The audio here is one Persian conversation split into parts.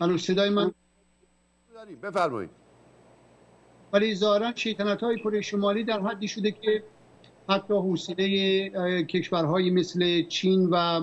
الو صدای من داریم، بفرمایید. ولی ظاهرا شیطنت‌های کره شمالی در حدی شده که حتی حوصله کشورهای مثل چین و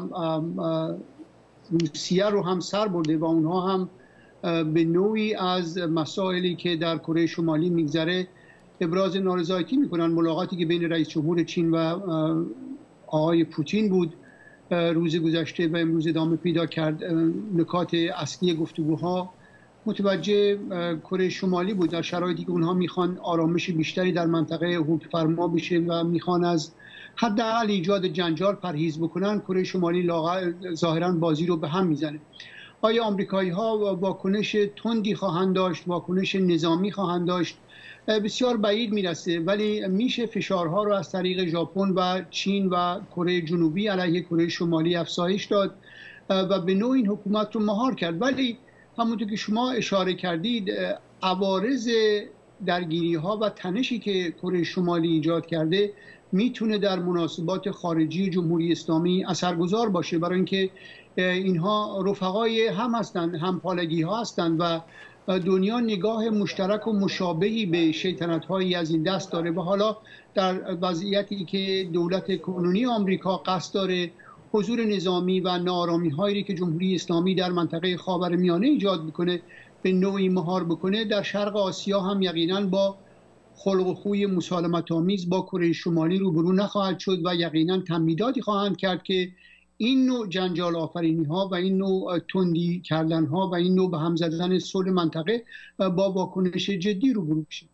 روسیه رو هم سر برده و اونها هم به نوعی از مسائلی که در کره شمالی میگذره ابراز نارضایتی میکنن. ملاقاتی که بین رئیس جمهور چین و آقای پوتین بود روز گذشته و امروز ادامه پیدا کرد، نکات اصلی گفتگوها متوجه کره شمالی بود در شرایطی که اونها میخوان آرامش بیشتری در منطقه حکم فرما بشه و میخوان از حداقل ایجاد جنجال پرهیز بکنن. کره شمالی ظاهرا بازی رو به هم میزنه. آیا آمریکایی ها واکنش تندی خواهند داشت، واکنش نظامی خواهند داشت؟ بسیار بعید میرسه، ولی میشه فشارها رو از طریق ژاپن و چین و کره جنوبی علیه کره شمالی افزایش داد و به نوع این حکومت رو مهار کرد. ولی همونطور که شما اشاره کردید عوارض درگیری ها و تنشی که کره شمالی ایجاد کرده میتونه در مناسبات خارجی جمهوری اسلامی اثرگذار باشه، برای اینکه اینها رفقای هم هستند، همپالگی ها هستند و دنیا نگاه مشترک و مشابهی به شیطنت هایی از این دست داره و حالا در وضعیتی که دولت کنونی آمریکا قصد داره حضور نظامی و ناآرامی هایی که جمهوری اسلامی در منطقه خاورمیانه ایجاد میکنه به نوعی مهار بکنه، در شرق آسیا هم یقینا با خلق و خوی مسالمت آمیز با کره شمالی روبرو نخواهد شد و یقینا تمهیداتی خواهند کرد که این نوع جنجال آفرینی ها و این نوع تندی کردن ها و این نوع به هم زدن صلح منطقه با واکنش جدی روبرو بشه.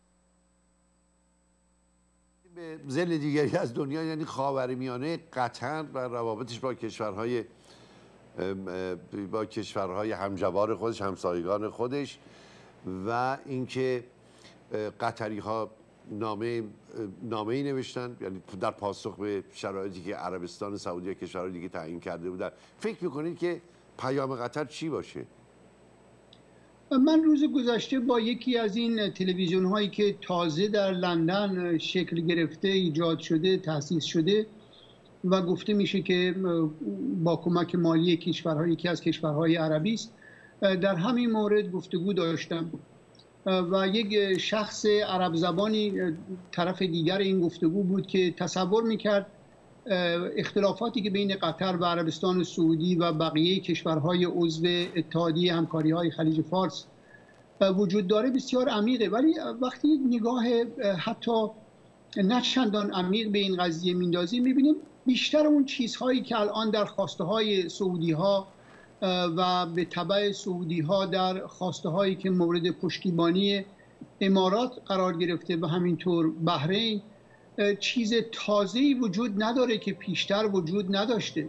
به ذیل دیگری از دنیا یعنی خاورمیانه، قطر و روابطش با کشورهای همجوار خودش، همسایگان خودش، و اینکه قطری ها نامه‌ای نوشتن، یعنی در پاسخ به شرایطی که عربستان سعودی و کشورهای دیگه تعیین کرده بودن. فکر میکنید که پیام قطر چی باشه؟ من روز گذشته با یکی از این تلویزیون هایی که تازه در لندن شکل گرفته، ایجاد شده، تأسیس شده و گفته میشه که با کمک مالی کشورهای یکی از کشورهای عربی است، در همین مورد گفتگو داشتم و یک شخص عرب زبانی طرف دیگر این گفتگو بود که تصور میکرد اختلافاتی که بین قطر و عربستان سعودی و بقیه کشورهای عضو اتحادیه همکاری‌های خلیج فارس وجود داره بسیار عمیقه، ولی وقتی نگاه حتی نه چندان عمیق به این قضیه میندازیم میبینیم بیشتر اون چیزهایی که الان در خواسته‌های سعودی‌ها و به تبع سعودی‌ها در خواسته‌هایی که مورد پشتیبانی امارات قرار گرفته و همینطور بحرین، چیز تازه‌ای وجود نداره که پیشتر وجود نداشته.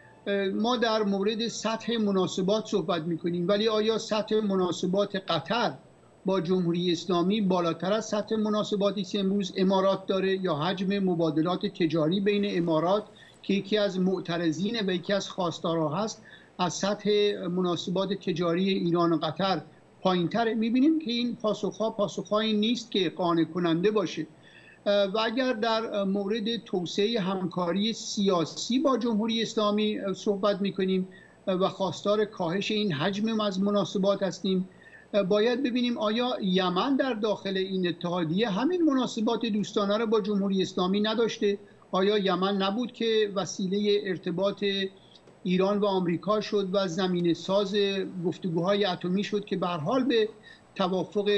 ما در مورد سطح مناسبات صحبت می‌کنیم، ولی آیا سطح مناسبات قطر با جمهوری اسلامی بالاتر از سطح مناسباتی که امروز امارات داره، یا حجم مبادلات تجاری بین امارات که یکی از معترضین و یکی از خواستارها هست از سطح مناسبات تجاری ایران و قطر پایین‌تر؟ می‌بینیم که این پاسخ‌هایی نیست که قانع کننده باشه. و اگر در مورد توسعه همکاری سیاسی با جمهوری اسلامی صحبت می‌کنیم و خواستار کاهش این حجم از مناسبات هستیم، باید ببینیم آیا یمن در داخل این اتحادیه همین مناسبات دوستانه را با جمهوری اسلامی نداشته؟ آیا یمن نبود که وسیله ارتباط ایران و آمریکا شد و زمینه ساز گفتگوهای اتمی شد که به هر حال به توافق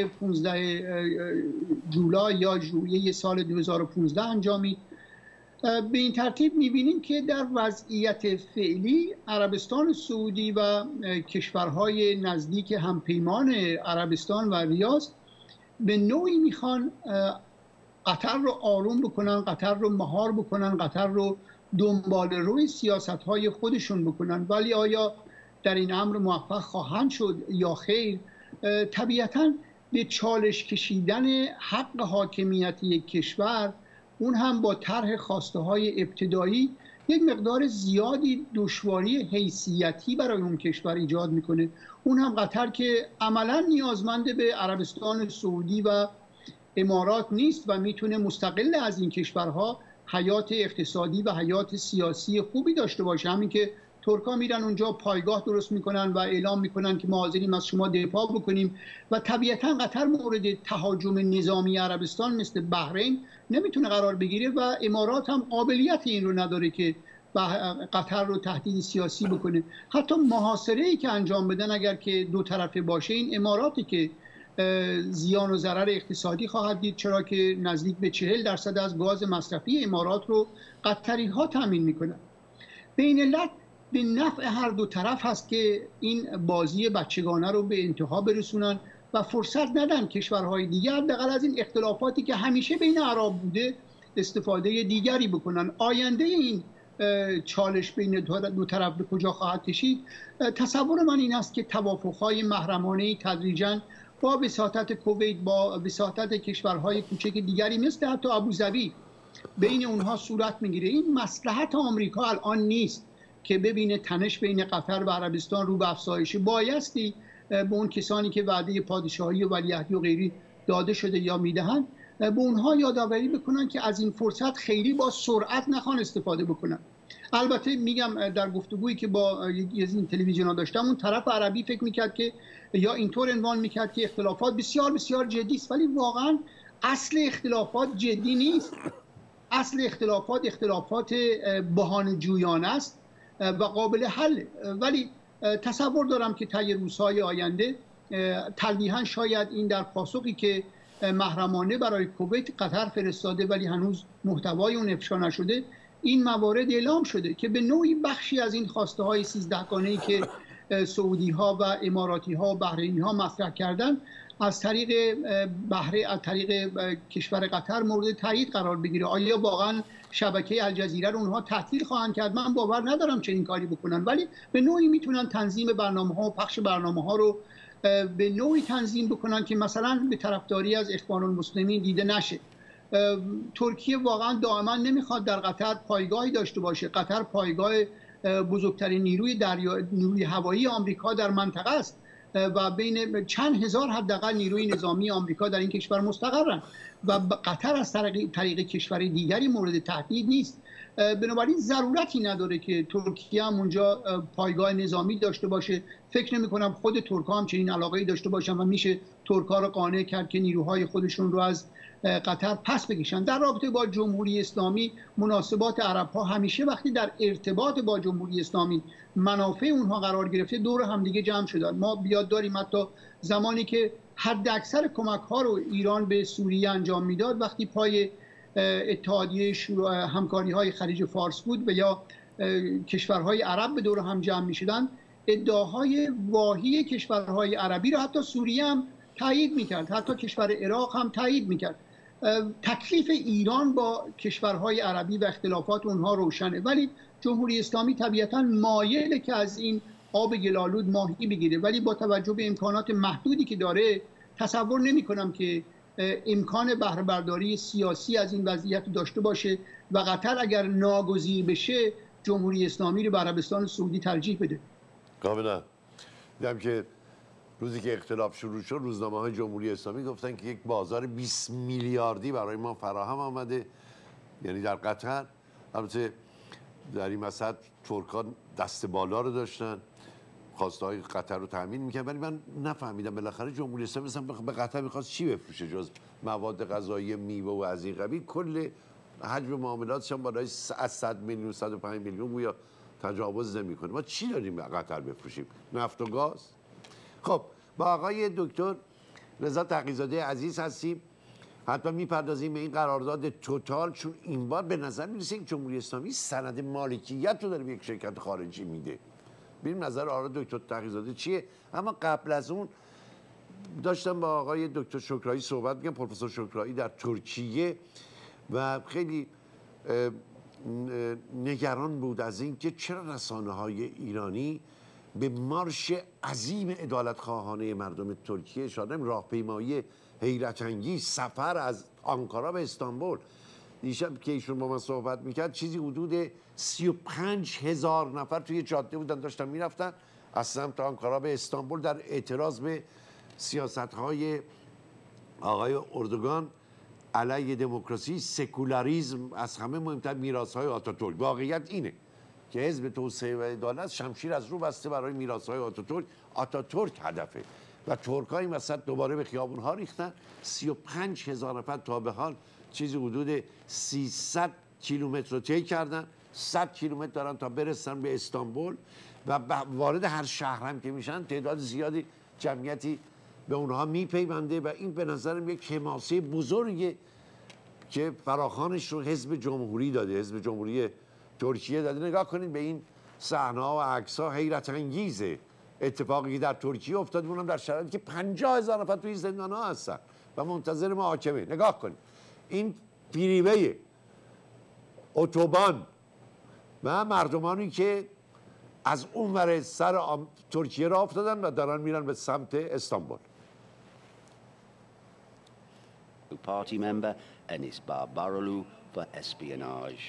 15 جولای یا ژوئیه سال 2015 انجامید؟ به این ترتیب می‌بینیم که در وضعیت فعلی عربستان سعودی و کشورهای نزدیک همپیمان عربستان و ریاض به نوعی میخوان قطر رو آروم بکنن، قطر رو مهار بکنن، قطر رو دنبال روی سیاست‌های خودشون بکنن. ولی آیا در این امر موفق خواهند شد یا خیر؟ طبیعتاً به چالش کشیدن حق حاکمیت یک کشور، اون هم با طرح خواسته‌های ابتدایی، یک مقدار زیادی دشواری حیثیتی برای اون کشور ایجاد میکنه. اون هم قطر که عملاً نیازمند به عربستان سعودی و امارات نیست و میتونه مستقل از این کشورها حیات اقتصادی و حیات سیاسی خوبی داشته باشه. همین که ترکا میرن اونجا پایگاه درست میکنن و اعلام میکنن که ما حاضریم از شما دفاع بکنیم و طبیعتا قطر مورد تهاجم نظامی عربستان مثل بحرین نمیتونه قرار بگیره و امارات هم قابلیت این رو نداره که قطر رو تهدید سیاسی بکنه. حتی محاصره ای که انجام بدن اگر که دو طرفه باشه این اماراتی که زیان و ضرر اقتصادی خواهد دید، چرا که نزدیک به 40% از گاز مصرفی امارات رو قطری ها تامین میکنن. بین علت به نفع هر دو طرف هست که این بازی بچگانه رو به انتها برسونن و فرصت ندن کشورهای دیگر حداقل از این اختلافاتی که همیشه بین عرب بوده استفاده دیگری بکنن. آینده این چالش بین دو طرف به کجا خواهد کشید؟ تصور من این است که توافق‌های محرمانه‌ای تدریجاً با وساطت کویت، با وساطت کشورهای کوچک دیگری مثل حتی ابوظبی بین اونها صورت میگیره. این مصلحت آمریکا الان نیست که ببینه تنش بین قطر و عربستان رو به افزایش. بایستی به اون کسانی که وعده پادشاهی و ولیعهدی و غیری داده شده یا میدهند به اونها یادآوری بکنن که از این فرصت خیلی با سرعت نخوان استفاده بکنن. البته میگم در گفتگویی که با یکی از این تلویزیون‌ها داشتم اون طرف عربی فکر میکرد که یا اینطور عنوان میکرد که اختلافات بسیار بسیار جدی است، ولی واقعا اصل اختلافات جدی نیست. اصل اختلافات بهانه‌جویانه است و قابل حل. ولی تصور دارم که طی روزهای آینده تلویحاً شاید این در پاسخی که محرمانه برای کویت قطر فرستاده ولی هنوز محتوای اون افشا نشده، این موارد اعلام شده که به نوعی بخشی از این خواسته های 13 گانه‌ای که سعودی ها و اماراتی ها و بحرینی ها مطرح کردن از طریق کشور قطر مورد تایید قرار بگیره. آیا واقعا شبکه الجزیره رو اونها تعطیل خواهند کرد؟ من باور ندارم چنین کاری بکنن، ولی به نوعی میتونن تنظیم برنامه ها و پخش برنامه ها رو به نوعی تنظیم بکنن که مثلا به طرفداری از اخوان المسلمین دیده نشه. ترکیه واقعا دائما نمیخواد در قطر پایگاهی داشته باشه. قطر پایگاه بزرگترین نیروی هوایی آمریکا در منطقه است و بین چند هزار حداقل نیروی نظامی آمریکا در این کشور مستقرن و قطر از طریق کشور دیگری مورد تهدید نیست. بنابراین ضرورتی نداره که ترکیه هم اونجا پایگاه نظامی داشته باشه. فکر نمی کنم خود ترک‌ها هم چنین علاقه‌ای داشته باشن و میشه ترک‌ها رو قانع کرد که نیروهای خودشون رو از قطر پس بکشن. در رابطه با جمهوری اسلامی، مناسبات عرب‌ها همیشه وقتی در ارتباط با جمهوری اسلامی منافع اونها قرار گرفته دور همدیگه جمع شدن. ما بیاد داریم حتی زمانی که حد اکثر کمک‌ها رو ایران به سوریه انجام میداد وقتی پای اتحادیه همکاری‌های خلیج فارس بود و یا کشورهای عرب به دور هم جمع می‌شدن، ادعاهای واهی کشورهای عربی رو حتی سوریه هم تایید می‌کرد، حتی کشور عراق هم تایید می‌کرد. تکلیف ایران با کشورهای عربی و اختلافات اونها روشنه، ولی جمهوری اسلامی طبیعتاً مایله که از این آب گلالود ماهی بگیره، ولی با توجه به امکانات محدودی که داره تصور نمی‌کنم که امکان بهره برداری سیاسی از این وضعیت داشته باشه و قطر اگر ناگزیر بشه جمهوری اسلامی رو به عربستان سعودی ترجیح بده. کاملا. دیدم که روزی که اختلاف شروع شد روزنامه‌های جمهوری اسلامی گفتن که یک بازار 20 میلیاردی برای ما فراهم آمده، یعنی در قطر. البته در این وسط ترکان دست بالا رو داشتن، خواسته های قطر رو تامین میکنن، ولی من نفهمیدم بالاخره جمهوری اسلامی مثلا به قطر میخواست چی بفروشه جز مواد غذایی، میوه و از این قبیل. کل حجم معاملاتش هم بالای از 100 میلیون 105 میلیون گویا تجاوز نمیکنه. ما چی داریم به قطر بفروشیم؟ نفت و گاز. خب با آقای دکتر رضا تقی‌زاده عزیز هستیم، حتما میپردازیم به این قرارداد توتال، چون این بار به نظر میرسه که جمهوری اسلامی سند مالکیت رو داره به یک شرکت خارجی میده. ببینیم نظر آقای دکتر تقی‌زاده چیه. اما قبل از اون داشتم با آقای دکتر شکرایی صحبت می‌کردم، پروفسور شکرایی در ترکیه، و خیلی نگران بود از اینکه چرا رسانه‌های ایرانی به مارش عظیم عدالت‌خواهانه مردم ترکیه اشاره، راهپیمایی حیرت انگیز، سفر از آنکارا به استانبول. دیشب که ایشون با من صحبت میکرد چیزی حدود 35,000 نفر توی جاده بودن داشتن میرفتن از سمت آنکارا به استانبول در اعتراض به سیاست‌های آقای اردوگان علیه دموکراسی، سکولاریسم، از همه مهمتر میراث‌های آتاتورک. واقعیت اینه که حزب توسعه و عدالت شمشیر از رو بسته برای میراث‌های آتاتورک هدفه و ترک‌ها این وسط دوباره به خیابون‌ها ریختن. 35,000 نفر تا به حال چیزی حدود 300 کیلومتر رو طی کردن. 100 کیلومتر دارن تا برسن به استانبول و وارد هر شهر هم که میشن تعداد زیادی جمعیتی به اونها میپیونده و این به نظرم یک حماسه بزرگه که فراخوانش رو حزب جمهوری داده، حزب جمهوری ترکیه داده. نگاه کنید به این صحنه‌ها و عکس‌ها، حیرت انگیزه اتفاقی که در ترکیه افتاد، اونم در شرایطی که 50,000 نفر توی زندان‌ها هستن و منتظر محاکمه. نگاه کنید این فریوی اتوبان و مردمانی که از اون ور سر ترکیه را افتادن و دارن میرن به سمت استانبول. Party member Enis Barbarolu for espionage.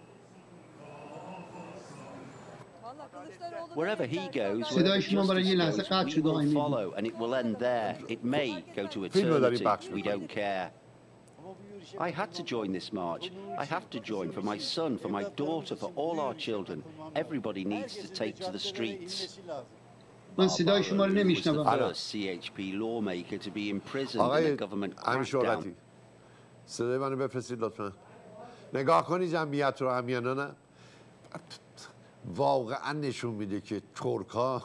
Wherever he goes, wherever justice goes, we will follow, and it will end there. It may go to eternity. We don't care. I had to join this march. I have to join for my son, for my daughter, for all our children. Everybody needs to take to the streets. من صدای شما رو نمیشنوم. CHP lawmaker to be imprisoned in a government crackdown. صدای منو بفرستید لطفا. نگاه کنید جمعیت رو همیانا، نه واقعا نشون میده که ترک‌ها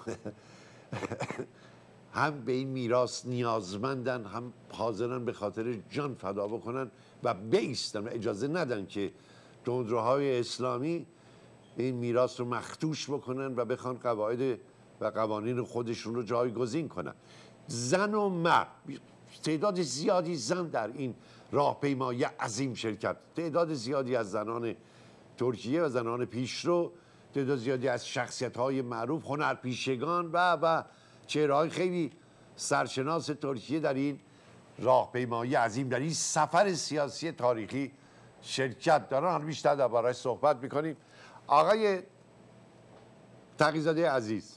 هم به این میراث نیازمندن، هم حاضرن به خاطر جان فدا بکنن و بایستن و اجازه ندن که تندروهای اسلامی این میراث رو مخدوش بکنن و بخوان قواعد و قوانین خودشون رو جایگزین کنن. زن و مرد، تعداد زیادی زن در این راهپیمایی عظیم شرکت، تعداد زیادی از زنان ترکیه و زنان پیشرو، تعداد زیادی از شخصیت‌های معروف، هنرپیشگان و چهره‌های خیلی سرشناس ترکیه در این راهپیمایی عظیم، در این سفر سیاسی تاریخی شرکت دارن. حالا بیشتر درباره‌اش صحبت می‌کنیم. آقای تقی‌زاده عزیز،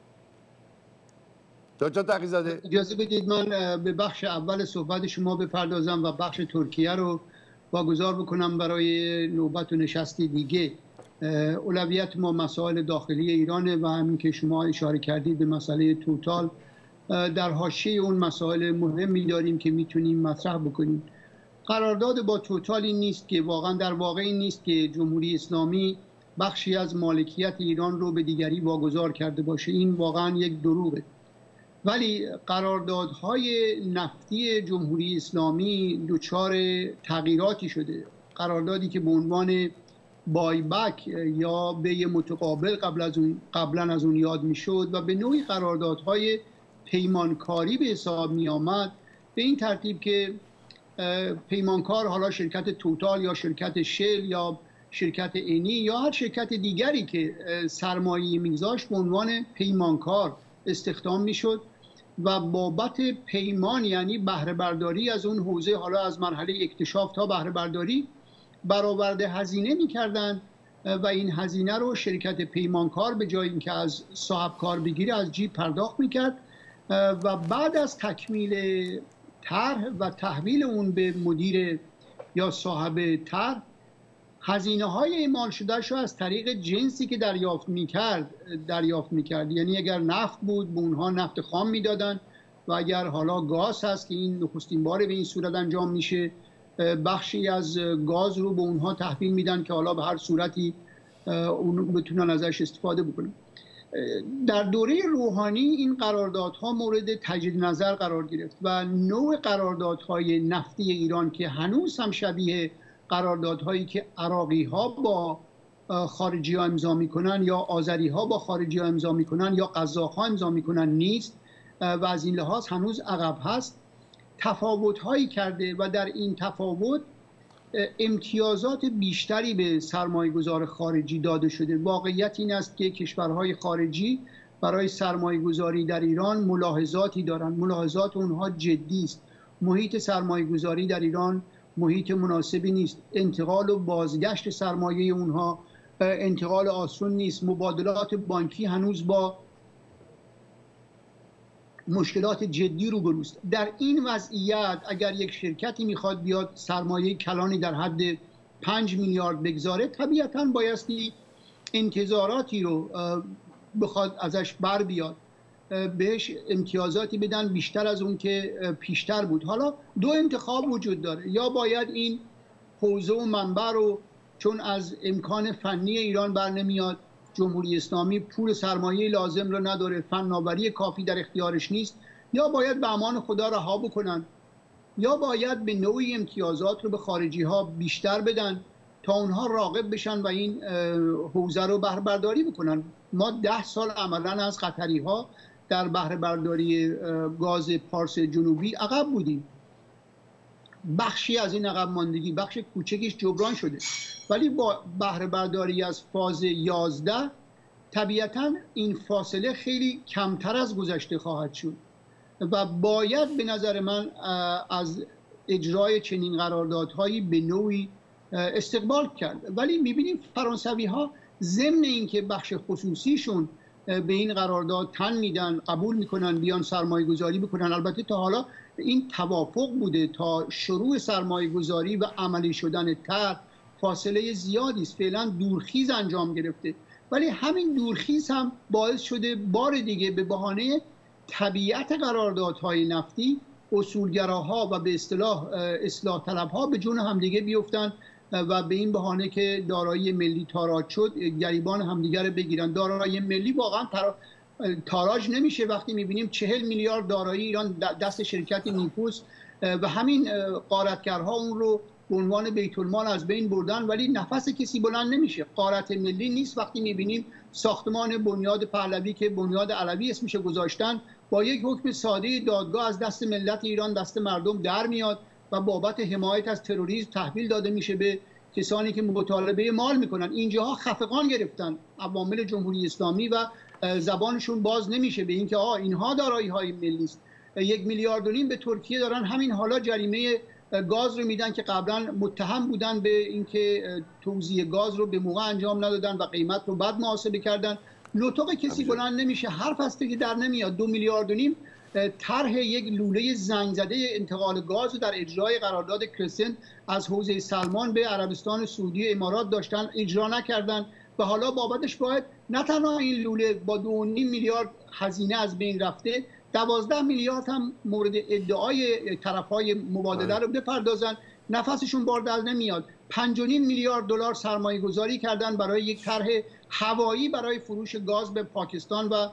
دکتر تقی‌زاده، اجازه بدید من به بخش اول صحبت شما بپردازم و بخش ترکیه رو واگذار بکنم برای نوبت و نشست دیگه. اولویت ما مسائل داخلی ایرانه و همین که شما اشاره کردید به مسئله توتال، در حاشیه اون مسائل مهمی داریم که میتونیم مطرح بکنیم. قرارداد با توتال این نیست که در واقع این نیست که جمهوری اسلامی بخشی از مالکیت ایران رو به دیگری واگذار کرده باشه، این واقعا یک دروغه. ولی قراردادهای نفتی جمهوری اسلامی دچار تغییراتی شده. قراردادی که به عنوان بای بک یا بی متقابل قبلا از اون یاد میشد و به نوعی قراردادهای پیمانکاری به حساب می آمد، به این ترتیب که پیمانکار، حالا شرکت توتال یا شرکت شل یا شرکت انی یا هر شرکت دیگری که سرمایه میگذاشت به عنوان پیمانکار استخدام میشد و بابت پیمان، یعنی بهره برداری از اون حوزه، حالا از مرحله اکتشاف تا بهره برداری، برآورده هزینه میکردن و این هزینه رو شرکت پیمانکار به جای اینکه از صاحب کار بگیره از جیب پرداخت میکرد و بعد از تکمیل طرح و تحویل اون به مدیر یا صاحب طرح، هزینه های اعمال شدهش رو از طریق جنسی که دریافت میکرد. یعنی اگر نفت بود به اونها نفت خام میدادن و اگر حالا گاز هست که این نخستین باره به این صورت انجام میشه، بخشی از گاز رو به اونها تحویل میدن که حالا به هر صورتی اون بتونن ازش استفاده بکنن. در دوره روحانی این قراردادها مورد تجدید نظر قرار گرفت و نوع قراردادهای نفتی ایران که هنوز هم شبیه قراردادهایی که عراقی ها با خارجی ها امضا میکنن یا آذری ها با خارجی ها امضا میکنن یا قزاق ها امضا میکنن نیست و از این لحاظ هنوز عقب هست. تفاوت هایی کرده و در این تفاوت امتیازات بیشتری به سرمایه گذار خارجی داده شده. واقعیت این است که کشورهای خارجی برای سرمایه گذاری در ایران ملاحظاتی دارند. ملاحظات اونها جدی است. محیط سرمایه گذاری در ایران محیط مناسبی نیست. انتقال و بازگشت سرمایه اونها انتقال آسون نیست. مبادلات بانکی هنوز با مشکلات جدی روبروست. در این وضعیت اگر یک شرکتی میخواد بیاد سرمایه کلانی در حد 5 میلیارد بگذاره، طبیعتاً بایستی انتظاراتی رو بخواد ازش بر بیاد، بهش امتیازاتی بدن بیشتر از اون که پیشتر بود. حالا دو انتخاب وجود داره، یا باید این حوزه و منبع رو، چون از امکان فنی ایران بر نمیاد، جمهوری اسلامی پول سرمایه لازم رو نداره، فناوری کافی در اختیارش نیست، یا باید به امان خدا رها بکنن، یا باید به نوعی امتیازات رو به خارجی ها بیشتر بدن تا اونها راغب بشن و این حوزه رو بهره برداری بکنن. ما 10 سال عملا از قطری ها در بهره برداری گاز پارس جنوبی عقب بودیم. بخشی از این عقب ماندگی، بخش کوچکیش جبران شده، ولی با بهره برداری از فاز 11 طبیعتاً این فاصله خیلی کمتر از گذشته خواهد شد و باید به نظر من از اجرای چنین قراردادهایی به نوعی استقبال کرد. ولی میبینیم فرانسوی ها ضمن اینکه بخش خصوصیشون به این قرارداد تن میدن، قبول میکنن، بیان سرمایه گذاری بکنن. البته تا حالا این توافق بوده، تا شروع سرمایه گذاری و عملی شدن طرح فاصله زیادی است، فعلا دورخیز انجام گرفته، ولی همین دورخیز هم باعث شده بار دیگه به بهانه طبیعت قراردادهای نفتی اصولگراها و به اصطلاح اصلاح طلبها به جون همدیگه بیفتن و به این بهانه که دارایی ملی تاراج شد گریبان همدیگه رو بگیرن. دارایی ملی واقعا تاراج نمیشه وقتی میبینیم 40 میلیارد دارایی ایران دست شرکت نیکوس و همین غارتگرها اون رو به عنوان بیت المال از بین بردن، ولی نفس کسی بلند نمیشه. غارت ملی نیست وقتی میبینیم ساختمان بنیاد پهلوی که بنیاد علوی اسمش گذاشتن با یک حکم ساده دادگاه از دست ملت ایران دست مردم در میاد و بابت حمایت از تروریسم تحویل داده میشه به کسانی که مطالبه مال میکنن. اینجاها خفقان گرفتن عوامل جمهوری اسلامی و زبانشون باز نمیشه به اینکه اینها دارایی های ملی است. 1.5 میلیارد به ترکیه دارن همین حالا جریمه گاز رو میدن که قبلا متهم بودن به اینکه توزیع گاز رو به موقع انجام ندادن و قیمت رو بد محاسبه کردن. لطق کسی بلند نمیشه، حرف هست که در نمیاد. 2.5 میلیارد طرح یک لوله زنگ زده انتقال گاز در اجرای قرارداد کرسنت از حوزه سلمان به عربستان سعودی امارات داشتن، اجرا نکردن و حالا بابتش باید نه تنها این لوله با 2.5 میلیارد هزینه از بین رفته، 12 میلیارد هم مورد ادعای طرفهای مبادله رو بپردازن. نفسشون بار در نمیاد. 5.5 میلیارد دلار سرمایه گذاری کردن برای یک طرح هوایی برای فروش گاز به پاکستان و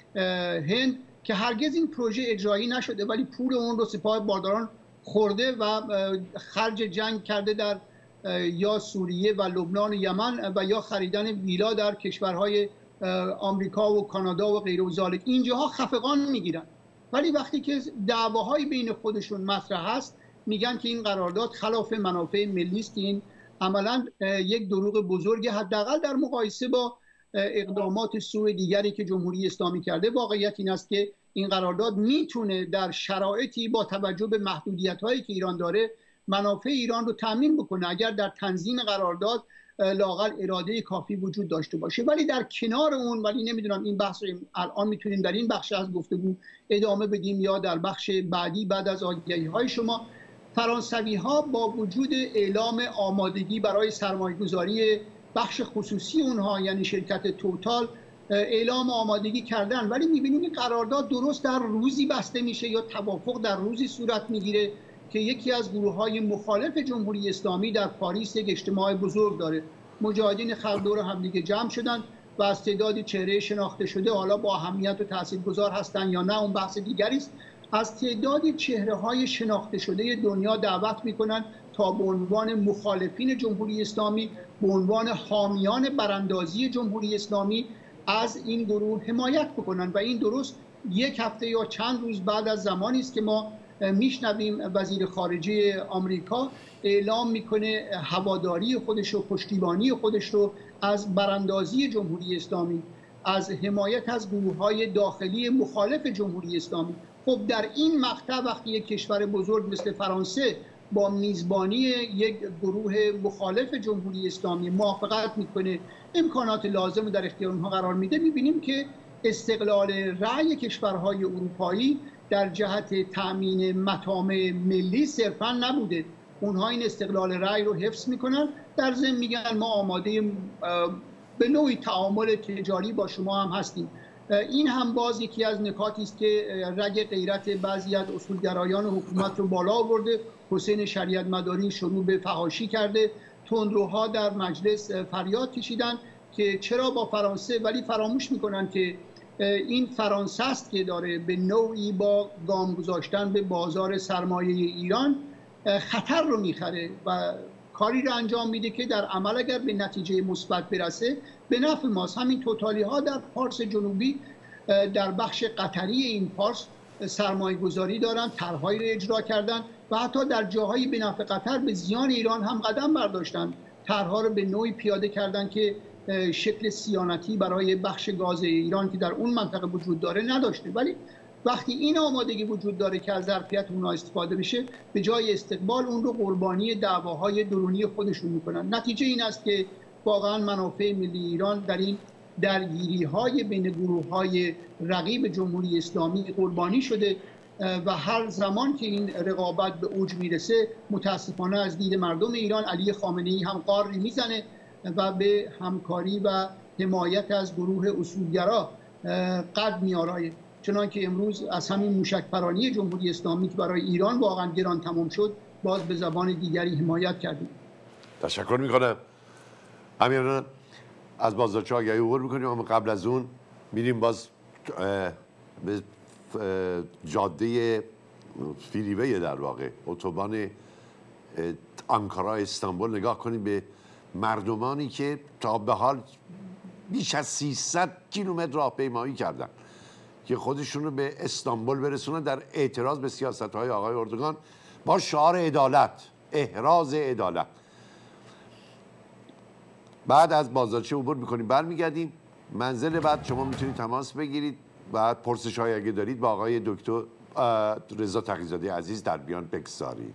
هند که هرگز این پروژه اجرایی نشده، ولی پول اون رو سپاه بارداران خورده و خرج جنگ کرده در یا سوریه و لبنان و یمن و یا خریدن ویلا در کشورهای آمریکا و کانادا و غیره و ذالک. اینجاها خفقان میگیرن، ولی وقتی که دعواهای بین خودشون مطرح هست میگن که این قرارداد خلاف منافع ملی است. این عملا یک دروغ بزرگ، حداقل در مقایسه با اقدامات سوء دیگری که جمهوری اسلامی کرده. واقعیت این است که این قرارداد میتونه در شرایطی با توجه به محدودیت‌هایی که ایران داره منافع ایران رو تامین بکنه اگر در تنظیم قرارداد لااقل اراده کافی وجود داشته باشه. ولی در کنار اون، ولی نمیدونم این بحث الان میتونیم در این بخش از گفتگو ادامه بدیم یا در بخش بعدی بعد از آگهی‌های شما. فرانسوی‌ها با وجود اعلام آمادگی برای سرمایه‌گذاری بخش خصوصی اونها یعنی شرکت توتال اعلام آمادگی کردن، ولی می‌بینیم این قرارداد درست در روزی بسته میشه یا توافق در روزی صورت میگیره که یکی از گروه‌های مخالف جمهوری اسلامی در پاریس یک اجتماع بزرگ داره. مجاهدین خلق دور همدیگه جمع شدن و از تعدادی چهره شناخته شده، حالا با اهمیت و تاثیرگذار هستن یا نه اون بحث دیگری است، از تعدادی چهره‌های شناخته شده دنیا دعوت می‌کنن تا به عنوان مخالفین جمهوری اسلامی، به عنوان حامیان براندازی جمهوری اسلامی از این گروه حمایت بکنن و این درست یک هفته یا چند روز بعد از زمانی است که ما میشنویم وزیر خارجه آمریکا اعلام میکنه هواداری خودش و پشتیبانی خودش رو از براندازی جمهوری اسلامی، از حمایت از گروه‌های داخلی مخالف جمهوری اسلامی. خب در این مقطع وقتی یک کشور بزرگ مثل فرانسه با میزبانی یک گروه مخالف جمهوری اسلامی موافقت میکنه، امکانات لازم رو در اختیار اونها قرار میده، میبینیم که استقلال رأی کشورهای اروپایی در جهت تأمین مطامع ملی صرفا نبوده. اونها این استقلال رأی رو حفظ میکنن، در ضمن میگن ما آماده به نوعی تعامل تجاری با شما هم هستیم. این هم باز یکی از نکاتی است که رگ غیرت بعضی از اصولگرایان حکومت رو بالا آورده. حسین شریعت مداری شروع به فحاشی کرده، تندروها در مجلس فریاد کشیدن که چرا با فرانسه، ولی فراموش میکنن که این فرانسه است که داره به نوعی با گام گذاشتن به بازار سرمایه ایران خطر رو میخره و کاری رو انجام میده که در عمل اگر به نتیجه مثبت برسه به نفع ماست. همین توتالی ها در پارس جنوبی در بخش قطری این پارس سرمایه گذاری دارن، طرحهایی رو اجرا کردن و حتی در جاهای به نفع قطر به زیان ایران هم قدم برداشتن. طرحها رو به نوعی پیاده کردن که شکل صیانتی برای بخش گاز ایران که در اون منطقه وجود داره نداشته، ولی وقتی این آمادگی وجود داره که از ظرفیت اونها استفاده بشه، به جای استقبال اون رو قربانی دعواهای درونی خودشون میکنن. نتیجه این است که واقعا منافع ملی ایران در این درگیری‌های بین گروه‌های رقیب جمهوری اسلامی قربانی شده و هر زمان که این رقابت به اوج میرسه متاسفانه از دید مردم ایران علی خامنه‌ای هم قاری میزنه و به همکاری و حمایت از گروه اصولگرا قد می‌آراید. چنانکه امروز از همین موشک‌پرانی جمهوری اسلامی که برای ایران واقعا گران تمام شد باز به زبان دیگری حمایت کردیم. تشکر میکنم. همین از بازداشت آگهی عبور میکنیم، اما قبل از اون میریم باز به جاده فریوی در واقع اتوبان آنکارا استانبول نگاه کنیم به مردمانی که تا به حال بیش از 300 کیلومتر راهپیمایی کردن که خودشون رو به استانبول برسونن در اعتراض به سیاست‌های آقای اردوغان با شعار عدالت، احراز عدالت. بعد از بازداشتی عبور میکنیم برمیگردیم. منزل بعد شما میتونید تماس بگیرید و پرسش‌های اگه دارید با آقای دکتر رضا تقی‌زاده عزیز در بیان بگذارید.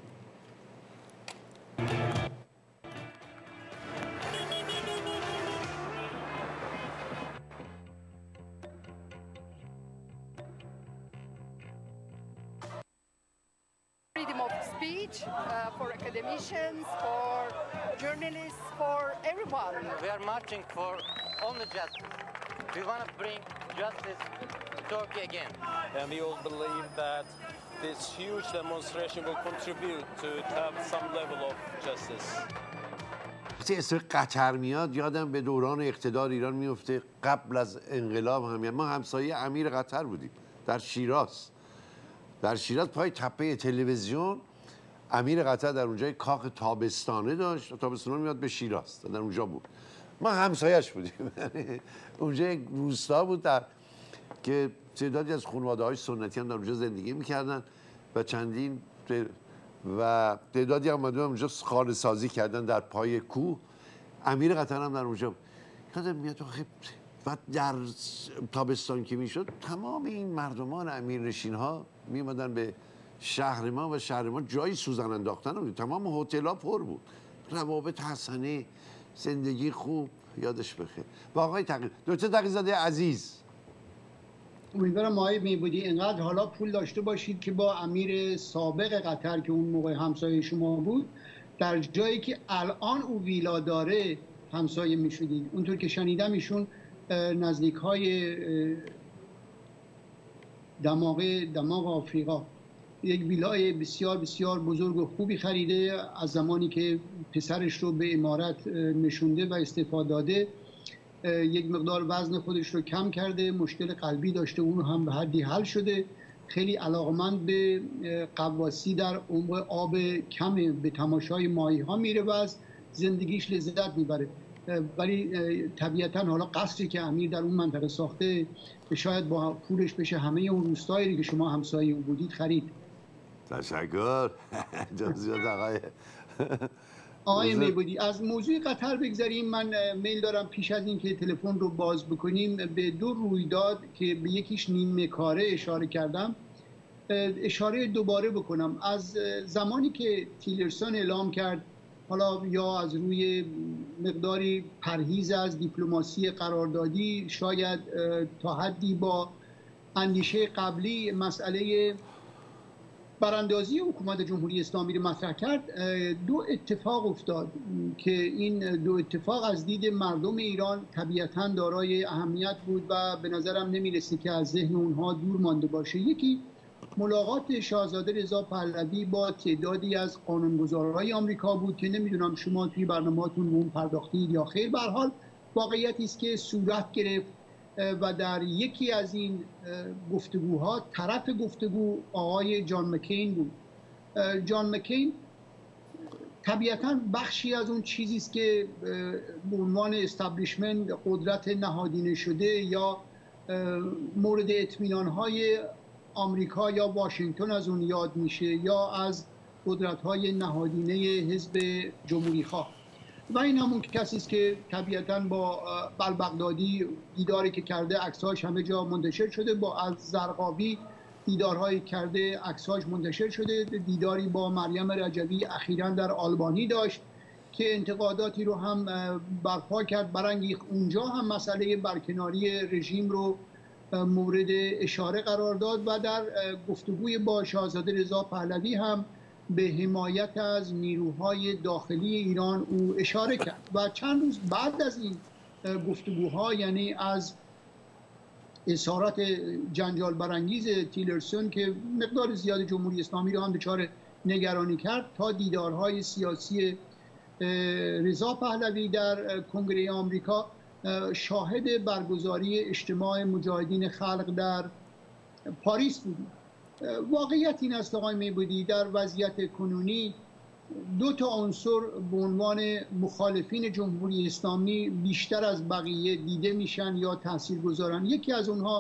Freedom of speech for academicians, for journalists, for everyone. We are marching for only justice. We want to bring justice to Turkey again. And we all believe that this huge demonstration will contribute to have some level of justice. وقتی اسم قطر میاد یادم به دوران اقتدار ایران میفته. قبل از انقلاب هم ما همسایه امیر قطر بودیم در شیراز. در شیراز پای تپه تلویزیون امیر قطر در اونجا کاخ تابستانه داشت. تابستانه میاد به شیراز، در اونجا بود. ما همسایه‌اش بودیم. اونجا یک روستا بود در که تعدادی از خانواده‌های سنتی هم در اونجا زندگی میکردن و چندین و تعدادی هم اونجا خانه سازی کردن در پای کوه. امیر قطر هم در اونجا بود. یادم میاد و در تابستان که میشد تمام این مردمان امیرنشین‌ها میومدن به شهر ما و شهر ما جای سوزن انداختن بود. تمام هتل‌ها پر بود. روابط حسنه، زندگی خوب، یادش بخیر. با آقای دکتر تقی‌زاده عزیز، امیدوارم آقای میبودی اینقدر حالا پول داشته باشید که با امیر سابق قطر که اون موقع همسایه شما بود در جایی که الان او ویلا داره همسایه میشدید. اونطور که شنیدم ایشون نزدیک های دماغ آفریقا یک ویلای بسیار بسیار بزرگ و خوبی خریده. از زمانی که پسرش رو به امارت نشونده و استعفا داده یک مقدار وزن خودش رو کم کرده، مشکل قلبی داشته، اون هم به حدی حل شده. خیلی علاقمند به غواصی در عمق آب کم به تماشای ماهی ها میره و از زندگیش لذت میبره. ولی طبیعتا حالا قصری که امیر در اون منطقه ساخته شاید با پولش بشه همه اون روستایی که شما همسایه اون بودید خرید. تشکر. جزیات آقای میبودی. از موضوع قطر بگذاریم. من میل دارم پیش از این که تلفن رو باز بکنیم به دو رویداد که به یکیش نیمه کاره اشاره کردم اشاره دوباره بکنم. از زمانی که تیلرسون اعلام کرد حالا یا از روی مقداری پرهیز از دیپلماسی قراردادی، شاید تا حدی با اندیشه قبلی مسئله براندازی حکومت جمهوری اسلامی رو مطرح کرد، دو اتفاق افتاد که این دو اتفاق از دید مردم ایران طبیعتاً دارای اهمیت بود و به نظرم نمیرسه که از ذهن اونها دور مانده باشه. یکی ملاقات شاهزاده رضا پهلوی با تعدادی از قانونگذارهای آمریکا بود که نمیدونم شما توی برنامه‌تون به اون پرداختید یا خیر. به هر حال واقعیتی است که صورت گرفت و در یکی از این گفتگوها طرف گفتگو آقای جان مکین بود. جان مکین طبیعتاً بخشی از اون چیزی است که به عنوان استابلیشمنت قدرت نهادینه شده یا مورد اطمینان‌های آمریکا یا واشنگتن از اون یاد میشه یا از قدرت‌های نهادینه حزب جمهوری‌خواه. و این همون کسی است که طبیعتاً با البغدادی دیداری که کرده عکساش همه جا منتشر شده، با الزرقاوی دیدارهایی کرده عکساش منتشر شده، دیداری با مریم رجوی اخیراً در آلبانی داشت که انتقاداتی رو هم برپا کرد، برانگیخت. اونجا هم مسئله برکناری رژیم رو مورد اشاره قرار داد و در گفتگوی با شاهزاده رضا پهلوی هم به حمایت از نیروهای داخلی ایران او اشاره کرد. و چند روز بعد از این گفتگوها، یعنی از اظهارات جنجال برانگیز تیلرسون که مقدار زیاد جمهوری اسلامی رو هم دچار نگرانی کرد، تا دیدارهای سیاسی رضا پهلوی در کنگره آمریکا، شاهد برگزاری اجتماع مجاهدین خلق در پاریس بودیم. واقعیت این است آقای میبودی در وضعیت کنونی دو تا عنصر به عنوان مخالفین جمهوری اسلامی بیشتر از بقیه دیده میشن یا تأثیر گذارن. یکی از اونها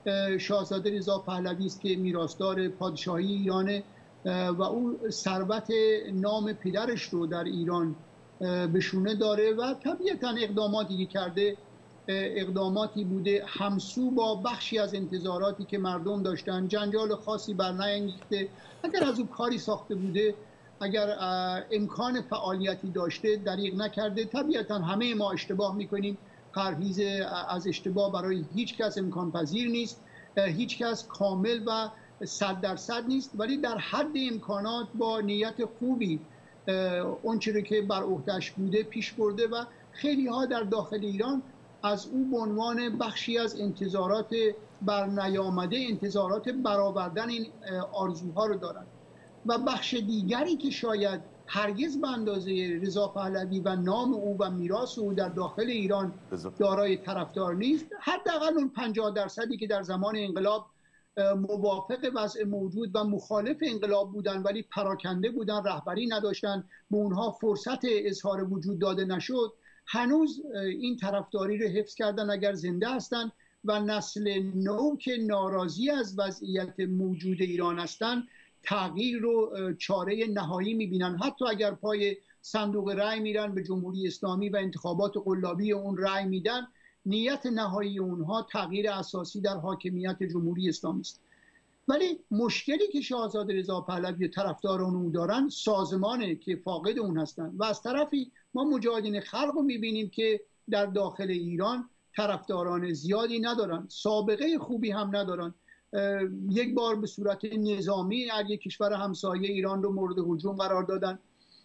شاهزاده رضا پهلوی است که میراثدار پادشاهی ایرانه و او ثروت نام پدرش رو در ایران به شونه داره و طبیعتاً اقداماتی که کرده اقداماتی بوده همسو با بخشی از انتظاراتی که مردم داشتن. جنجال خاصی بر نیانگیخته. اگر از او کاری ساخته بوده، اگر امکان فعالیتی داشته، دریغ نکرده. طبیعتاً همه ما اشتباه میکنیم، پرهیز از اشتباه برای هیچ کس امکان پذیر نیست، هیچ کس کامل و 100% نیست، ولی در حد امکانات با نیت خوبی اون چیزی که بر عهده‌اش بوده پیش برده و خیلی ها در داخل ایران از او به عنوان بخشی از انتظارات برنیامده، انتظارات برآوردن این آرزوها رو دارند. و بخش دیگری که شاید هرگز به اندازه رضا پهلوی و نام او و میراث او در داخل ایران دارای طرفدار نیست، حداقل اون 50% که در زمان انقلاب موافق وضع موجود و مخالف انقلاب بودن ولی پراکنده بودن، رهبری نداشتن، به اونها فرصت اظهار وجود داده نشد، هنوز این طرفداری رو حفظ کردن اگر زنده هستن و نسل نو که ناراضی از وضعیت موجود ایران هستن تغییر رو چاره نهایی میبینن. حتی اگر پای صندوق رأی میرن به جمهوری اسلامی و انتخابات قلابی اون رأی میدن، نیت نهایی اونها تغییر اساسی در حاکمیت جمهوری اسلامی است. ولی مشکلی که شاهزاده رضا پهلوی طرفدار اون دارن سازمانه که فاقد اون هستن و از طرفی ما مجاهدین خلق رو میبینیم که در داخل ایران طرفداران زیادی ندارن، سابقه خوبی هم ندارن. یک بار به صورت نظامی یک کشور همسایه ایران رو مورد هجوم قرار دادن،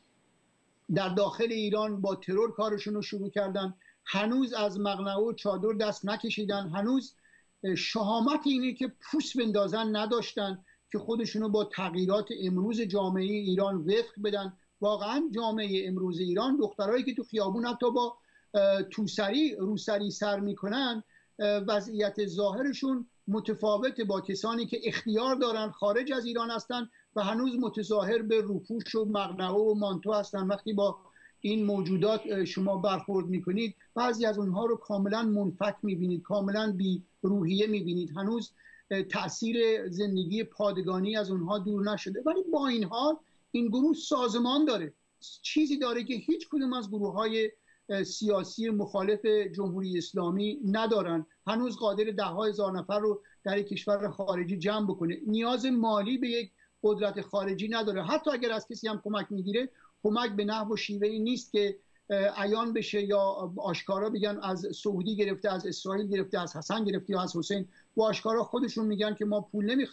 در داخل ایران با ترور کارشون رو شروع کردن، هنوز از مقنعه و چادر دست نکشیدن، هنوز شهامت اینه که پوست بندازن نداشتن که خودشونو با تغییرات امروز جامعه ایران وفق بدن. واقعا جامعه امروز ایران، دخترایی که تو خیابون حتی با توسری روسری سر میکنن، وضعیت ظاهرشون متفاوت با کسانی که اختیار دارن خارج از ایران هستن و هنوز متظاهر به روپوش و مقنعه و مانتو هستن. وقتی با این موجودات شما برخورد میکنید، بعضی از اونها رو کاملا منفک میبینید، کاملا بی روحیه میبینید، هنوز تأثیر زندگی پادگانی از اونها دور نشده. ولی با این حال این گروه سازمان داره، چیزی داره که هیچ کدوم از گروه‌های سیاسی مخالف جمهوری اسلامی ندارن. هنوز قادر 10,000 نفر رو در یک کشور خارجی جمع بکنه، نیاز مالی به یک قدرت خارجی نداره. حتی اگر از کسی هم کمک میگیره، کمک به نحو و شیوهی نیست که عیان بشه یا آشکارا بگن از سعودی گرفته، از اسرائیل گرفته، از حسن گرفته یا از حسین. و آشکارا خودشون میگن که ما پول نمیخوایم،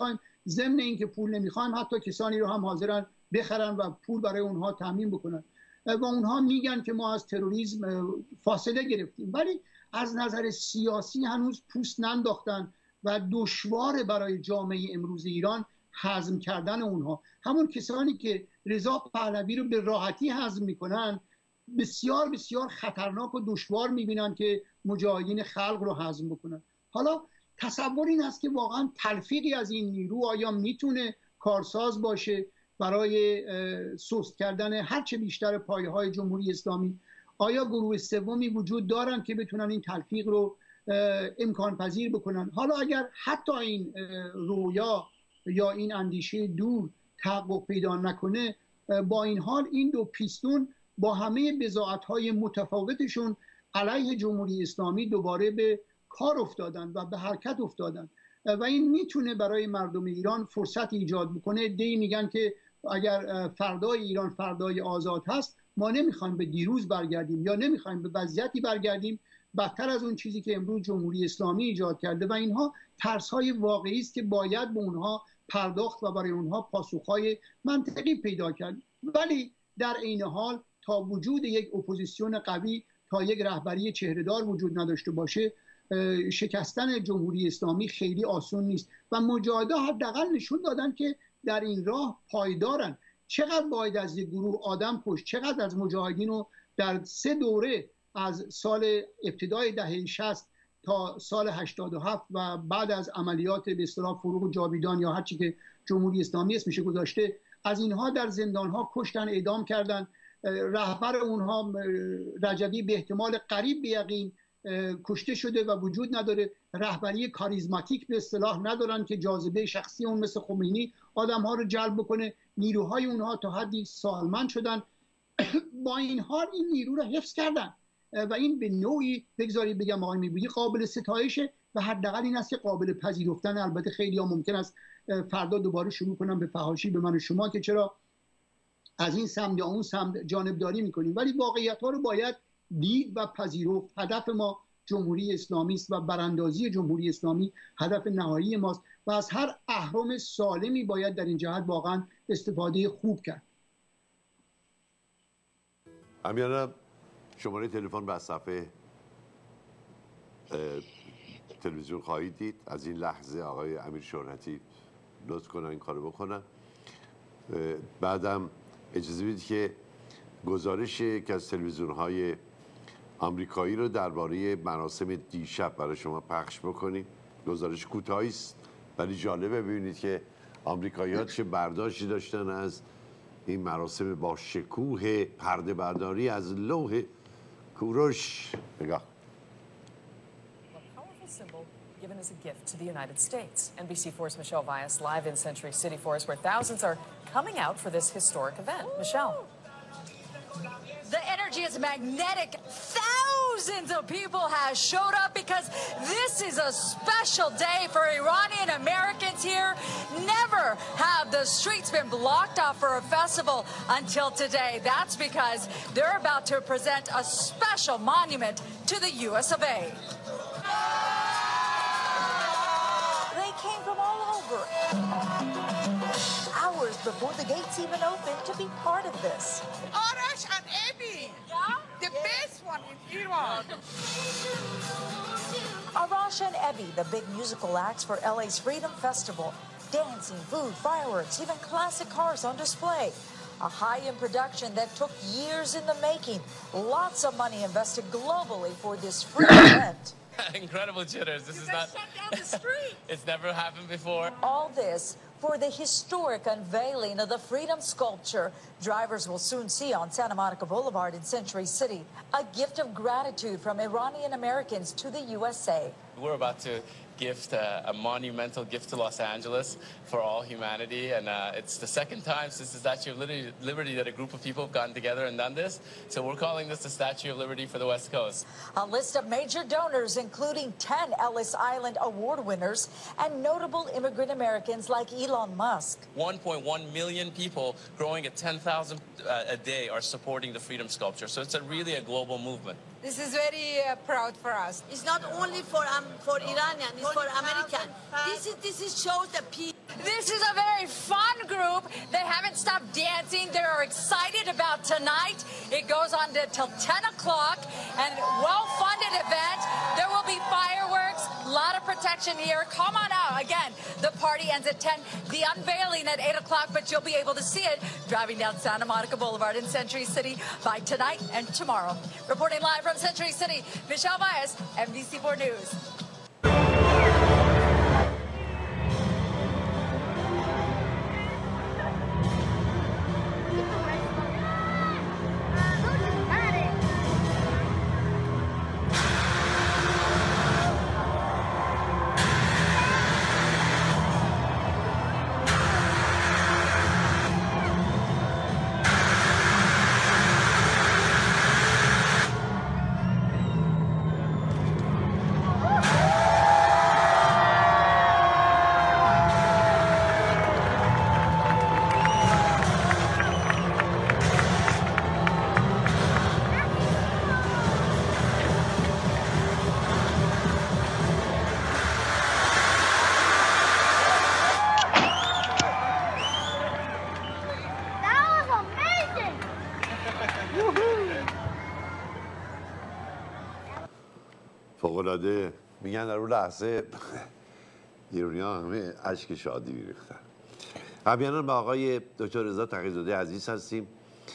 ضمن اینکه پول نمیخوان حتی کسانی رو هم حاضرن بخرن و پول برای اونها تامین بکنن و اونها میگن که ما از تروریسم فاصله گرفتیم، ولی از نظر سیاسی هنوز پوست ننداختن و دشوار برای جامعه امروز ایران هضم کردن اونها. همون کسانی که رضا پهلوی رو به راحتی هضم میکنن بسیار بسیار خطرناک و دشوار میبینن که مجاهدین خلق رو هضم بکنن. حالا تصور این است که واقعا تلفیقی از این نیرو آیا میتونه کارساز باشه برای سست کردن هرچه بیشتر پایه‌های جمهوری اسلامی؟ آیا گروه سومی وجود دارن که بتونن این تلفیق رو امکان پذیر بکنن؟ حالا اگر حتی این رویا یا این اندیشه دور تحقق پیدا نکنه، با این حال این دو پیستون با همه بضاعت‌های متفاوتشون علیه جمهوری اسلامی دوباره به کار افتادن و به حرکت افتادن و این میتونه برای مردم ایران فرصت ایجاد بکنه. عده‌ای میگن که اگر فردای ایران فردای آزاد هست، ما نمیخوایم به دیروز برگردیم یا نمیخوایم به وضعیتی برگردیم بدتر از اون چیزی که امروز جمهوری اسلامی ایجاد کرده و اینها ترس‌های واقعی است که باید به اونها پرداخت و برای اونها پاسخ‌های منطقی پیدا کرد. ولی در عین حال تا وجود یک اپوزیسیون قوی، تا یک رهبری چهره‌دار وجود نداشته باشه، شکستن جمهوری اسلامی خیلی آسون نیست و مجاهدها حداقل نشون دادن که در این راه پایدارن. چقدر باید از یک گروه آدم کشت، چقدر از مجاهدین رو در 3 دوره از سال ابتدای دهه 60 تا سال 87 و بعد از عملیات به اصطلاح فروغ جاویدان یا هر چی که جمهوری اسلامی اسمش گذاشته، از اینها در زندانها کشتن، اعدام کردن. رهبر اونها رجبی به احتمال قریب به یقین کشته شده و وجود نداره. رهبری کاریزماتیک به اصطلاح ندارن که جاذبه شخصی اون مثل خمینی آدم‌ها رو جلب بکنه. نیروهای اونها تا حدی سالمند شدن. با این حال این نیرو رو حفظ کردن و این به نوعی بگذارید بگم آقای میبودی قابل ستایشه و حداقل این است که قابل پذیرفتن. البته خیلی ها ممکن است فردا دوباره شروع کنن به فحاشی به من و شما که چرا از این سمت یا اون سمت جانبداری میکنیم، ولی واقعیت ها رو باید دید و پذیرفت. هدف ما جمهوری اسلامی است و براندازی جمهوری اسلامی هدف نهایی ماست و از هر اهرم سالمی باید در این جهت واقعا استفاده خوب کرد. امیانا شماره تلفن بر صفحه تلویزیون خواهید دید. از این لحظه آقای امیر شهرتی لطف کنن این کارو بکنن. بعدم اجازه بدید که گزارش یکی از تلویزیون‌های آمریکایی رو درباره مراسم دیشب برای شما پخش بکنیم. گزارش کوتاهی است ولی جالبه ببینید که آمریکایی‌ها چه برداشتی داشتن از این مراسم با شکوه پرده برداری از لوح کوروش. نگاه. Given as a gift to the United States. NBC4's Michelle Vyas live in Century City for us, where thousands are coming out for this historic event. Michelle. The energy is magnetic. Thousands of people have showed up because this is a special day for Iranian Americans here. Never have the streets been blocked off for a festival until today. That's because they're about to present a special monument to the US of A. They came from all over. Hours before the gates even opened to be part of this. Arash and Ebi, the best one in Iran. Arash and Ebi, the big musical acts for LA's Freedom Festival. Dancing, food, fireworks, even classic cars on display. A high-end production that took years in the making. Lots of money invested globally for this free event. Incredible jitters. This is not shut down the street. It's never happened before. All this for the historic unveiling of the Freedom Sculpture. Drivers will soon see on Santa Monica Boulevard in Century City a gift of gratitude from Iranian Americans to the USA. We're about to gift a monumental gift to Los Angeles for all humanity, and it's the second time since the Statue of Liberty that a group of people have gotten together and done this. So we're calling this the Statue of Liberty for the West Coast. A list of major donors, including 10 Ellis Island Award winners and notable immigrant Americans like Elon Musk. 1.1 million people growing at 10,000 a day are supporting the Freedom Sculpture. So it's really a global movement. This is very proud for us. It's not only for Iranian, it's for American. This is shows the peace. This is a very fun group. They haven't stopped dancing. They are excited about tonight. It goes on till 10 o'clock, and well-funded event. There will be fireworks, a lot of protection here. Come on out. Again, the party ends at 10. The unveiling at 8 o'clock, but you'll be able to see it driving down Santa Monica Boulevard in Century City by tonight and tomorrow. Reporting live from Century City, Michelle Valles, NBC4 News. فوق‌العاده. میگن در اون لحظه ایرانی‌ها همه اشک شادی می‌ریختن. همینان با آقای دکتر رضا تقی‌زاده عزیز هستیم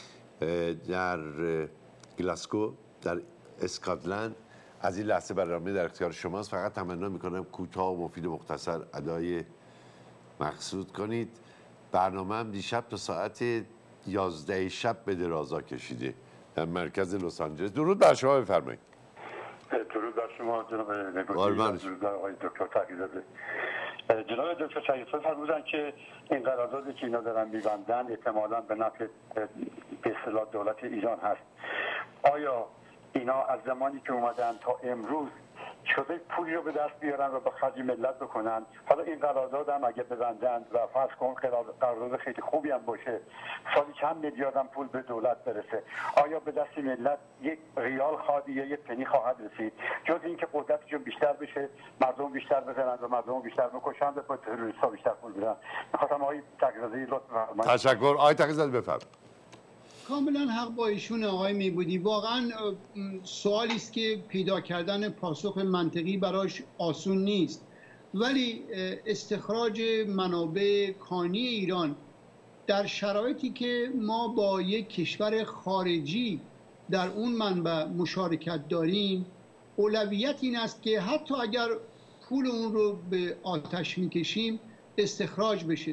در گلاسکو در اسکاتلند. از این لحظه برنامه در اختیار شماست. فقط تمنا می‌کنم کوتاه و مفید و مختصر ادای مقصود کنید. برنامه هم دیشب تا ساعت 11 شب به درازا کشیده در مرکز لس آنجلس. درود بر شما، بفرمایید. درود بر شما جناب نگویی، درود بر آقای دکتر تقی‌زاده. جناب دکتر تقی‌زاده فرمودن که این قراردادی که اینا دارن می‌بندن احتمالاً به نفع به اصطلاح دولت ایران هست. آیا اینا از زمانی که اومدن تا امروز شده پولی رو به دست بیارن و به خرج ملت بکنن؟ حالا این قرارداد هم اگه ببندن و فرض کن قرارداد خیلی خوبی هم باشه، سالی چند میلیارد هم پول به دولت برسه، آیا به دست ملت یک ریال خواهد یا یک پنی خواهد رسید؟ جز اینکه قدرتشون بیشتر بشه، مردم بیشتر بزنن و مردم بیشتر بکشن و تروریست‌ها بیشتر پول بدن. می‌خواستم آقای تقی‌زاده لطفاً بفرمایید. تشکر. آقای تقی‌زاده بفرمایید. کاملا حق با ایشون آقای میبودی. واقعا سوالی است که پیدا کردن پاسخ منطقی براش آسون نیست، ولی استخراج منابع کانی ایران در شرایطی که ما با یک کشور خارجی در اون منبع مشارکت داریم، اولویت این است که حتی اگر پول اون رو به آتش میکشیم استخراج بشه.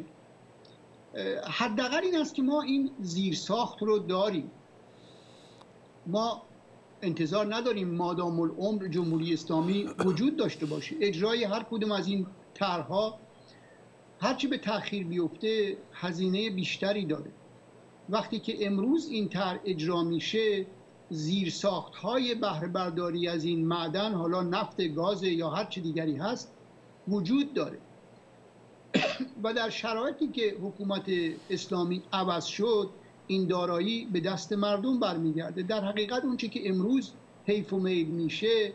حداقل این است که ما این زیرساخت رو داریم. ما انتظار نداریم مادام العمر جمهوری اسلامی وجود داشته باشه. اجرای هر کدوم از این طرح‌ها هرچی به تأخیر بیفته هزینه بیشتری داره. وقتی که امروز این طرح اجرا میشه، زیرساخت‌های بهره برداری از این معدن، حالا نفت، گاز یا هر چه دیگری هست، وجود داره. و در شرایطی که حکومت اسلامی عوض شد، این دارایی به دست مردم برمیگرده. در حقیقت اون چی که امروز حیف و میل میشه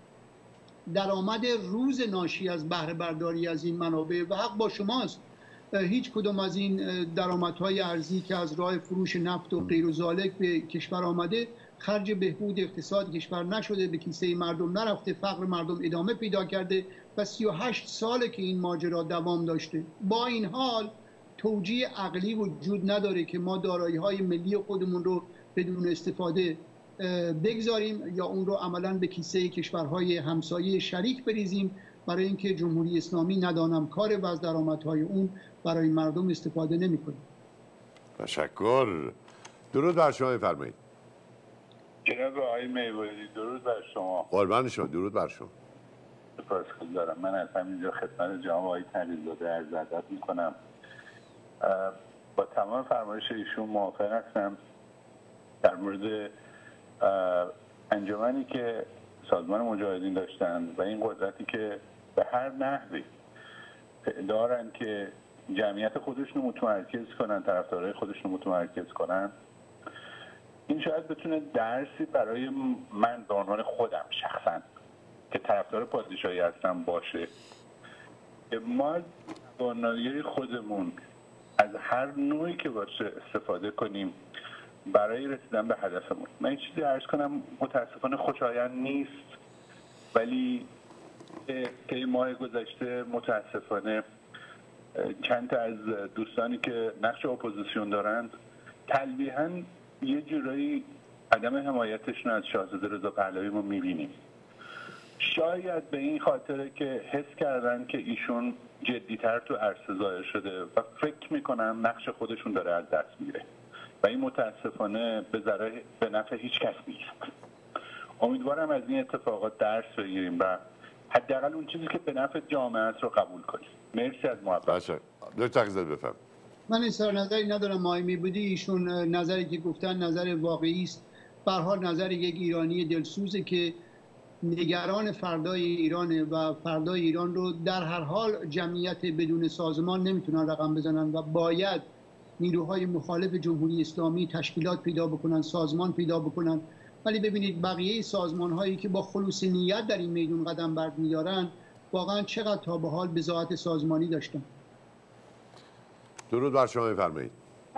درآمد روز ناشی از بهره برداری از این منابع و حق با شماست. هیچ کدام از این درآمدهای ارزی که از راه فروش نفت و غیر و ذالک به کشور آمده خرج بهبود اقتصاد کشور نشده، به کیسه مردم نرفته، فقر مردم ادامه پیدا کرده و 38 ساله که این ماجرا دوام داشته. با این حال توجیه عقلی وجود نداره که ما دارایی‌های ملی خودمون رو بدون استفاده بگذاریم یا اون رو عملاً به کیسه کشورهای همسایه شریک بریزیم برای اینکه جمهوری اسلامی ندانم کار و از درآمدهای اون برای مردم استفاده نمی‌کنه. تشکر. درود بر شما، بفرمایید. جناب آقای میوانی، درود بر شما. قربان شما، درود بر شما. سپاسگزارم. دارم من از همینجا خدمت جناب آقای تقی‌زاده عرض ادب میکنم. با تمام فرمایش ایشون موافق هستم. در مورد انجمنی که سازمان مجاهدین داشتن و این قدرتی که به هر نحوی دارن که جمعیت خودشون رو متمرکز کنن، طرفدارای خودشون رو متمرکز کنن، این شاید بتونه درسی برای من به عنوان خودم شخصا که طرفدار پادشاهی هستم باشه. ما توانایی خودمون از هر نوعی که باشه استفاده کنیم برای رسیدن به هدفمون. من این چیزی عرض کنم متاسفانه خوشایند نیست، ولی طی ماه گذشته متاسفانه چند تا از دوستانی که نقش اپوزیسیون دارند تلویحاً یه جورایی عدم حمایتشون از شاهزاده رضا پهلوی ما می‌بینیم. شاید به این خاطره که حس کردن که ایشون جدی‌تر تو عرصه ظاهر شده و فکر میکنن نقش خودشون داره از دست میره و این متاسفانه به نفع هیچ کس نیست. امیدوارم از این اتفاقات درس بگیریم و حداقل اون چیزی که به نفع جامعه است رو قبول کنیم. مرسی از محبت. باشه. دکتر تقی‌زاده بفرمایید. من اظهار نظری ندارم. مایمی بودی ایشون نظری که گفتن نظر واقعی است. به هر حال نظر یک ایرانی دلسوزه که نگران فردای ایرانه و فردای ایران رو در هر حال جمعیت بدون سازمان نمیتونن رقم بزنن و باید نیروهای مخالف جمهوری اسلامی تشکیلات پیدا بکنن، سازمان پیدا بکنن. ولی ببینید بقیه سازمان هایی که با خلوص نیت در این میدون قدم برمی‌دارن واقعا چقدر تا به حال بضاعت سازمانی داشتن. درود بر شما، بفرمایید.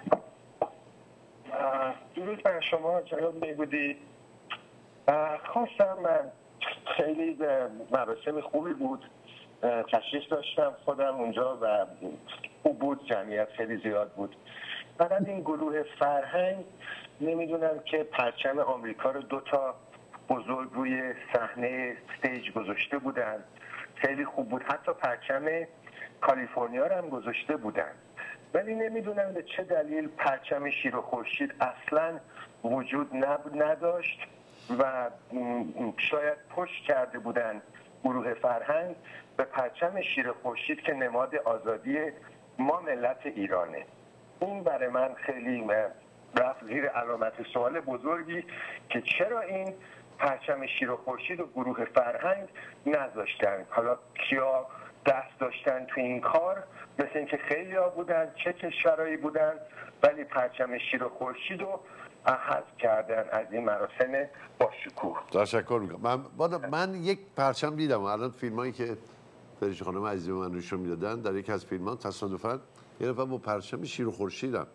درود بر شما جناب میبودی. خواستم من خیلی مراسم خوبی بود، تشریف داشتم خودم اونجا و خوب بود، جمعیت خیلی زیاد بود. فقط این گروه فرهنگ نمیدونم که پرچم آمریکا رو 2 تا بزرگ روی صحنه استیج گذاشته بودن، خیلی خوب بود. حتی پرچم کالیفرنیا رو هم گذاشته بودن، ولی نمیدونم به چه دلیل پرچم شیر و خورشید اصلا وجود نداشت و شاید پشت کرده بودن گروه فرهنگ به پرچم شیر و خورشید که نماد آزادی ما ملت ایرانه. این برای من خیلی رفت زیر علامت سوال بزرگی که چرا این پرچم شیر و خورشید و گروه فرهنگ نذاشتن. حالا کیا دست داشتن تو این کار؟ مثل اینکه خیلی ها بودن، چه کشورهایی بودن، ولی پرچم شیر و خورشید رو حذف کردن از این مراسم با شکوه. تشکر میکنم. من یک پرچم دیدم الان فیلمایی که فرشته خانم عزیز من نشون میدادن، در یک از فیلم‌ها تصادفاً یه نفر با پرچم شیر و خورشیدم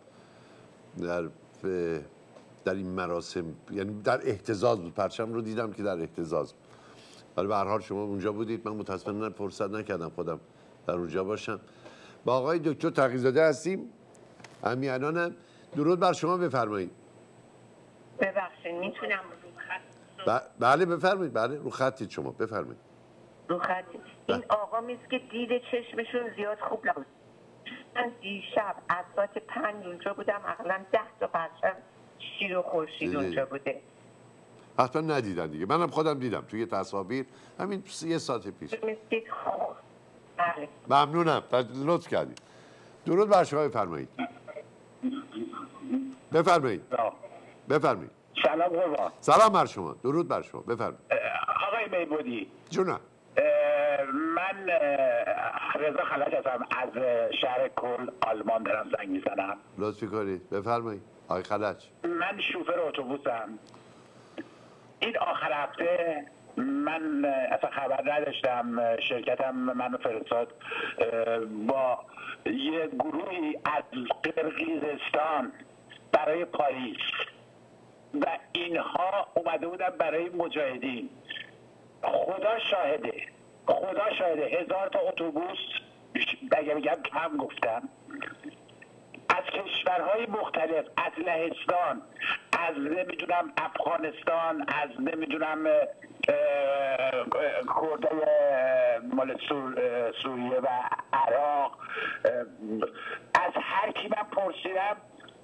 در این مراسم، یعنی در اهتزاز بود، پرچم رو دیدم که در اهتزاز. ولی به هر حال شما اونجا بودید، من متاسفانه فرصت نکردم خودم در اونجا باشم. با آقای دکتر تقی‌زاده هستیم، همین الانم. درود بر شما، بفرمایید. ببخشید میتونم رو خط؟ بله بفرمایید. بله رو خطید شما، بفرمایید. رو خطید. این آقا میست که دید چشمشون زیاد خوب نبود. من دیشب از ساعت 5 اونجا بودم، اقلا 10 تا پرچم شیر و خورشید اونجا بوده. حتما ندیدن دیگه، منم خودم دیدم توی تصاویر همین 1 ساعت پیش. بله. ممنونم، لطف کردید. درود بر شما، بفرمایید. بفرمایید. بفرمایید. سلام قربان. سلام بر شما، درود بر شما، بفرمایید. آقای میبودی. جونم. من رضا خلج هستم، از شهر کل آلمان دارم زنگ میزنم. لطفی کنید، بفرمایید آقای خلج. من شوفر اتوبوسم. این آخر هفته من اصلا خبر نداشتم، شرکتم منو فرستاد با یه گروهی از قرقیزستان برای پاریس و اینها اومده بودن برای مجاهدین. خدا شاهده 1000 تا اتوبوس، اگه بگم کم گفتم، از کشورهای مختلف، از لهستان، از نمیدونم افغانستان، از نمیدونم کردای مال سوریه و عراق، از هر کی من پرسیدم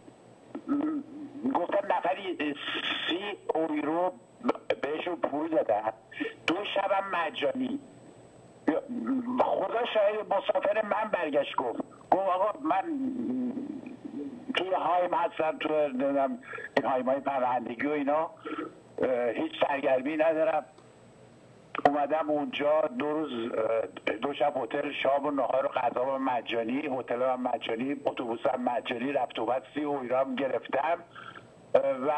گفتم نفری 30 یورو بهشون پول دادن، 2 شبم مجانی. خدا شاید مسافر من برگشت گفت آقا من توی هایم هستم، توی این هایمای پروندگی و اینا، هیچ سرگرمی ندارم. اومدم اونجا 2 شب هتل، شام و نهار و غذا و مجانی، هتل هم مجانی، اتوبوس هم مجانی، رفت و بعد 30 یورو هم گرفتم و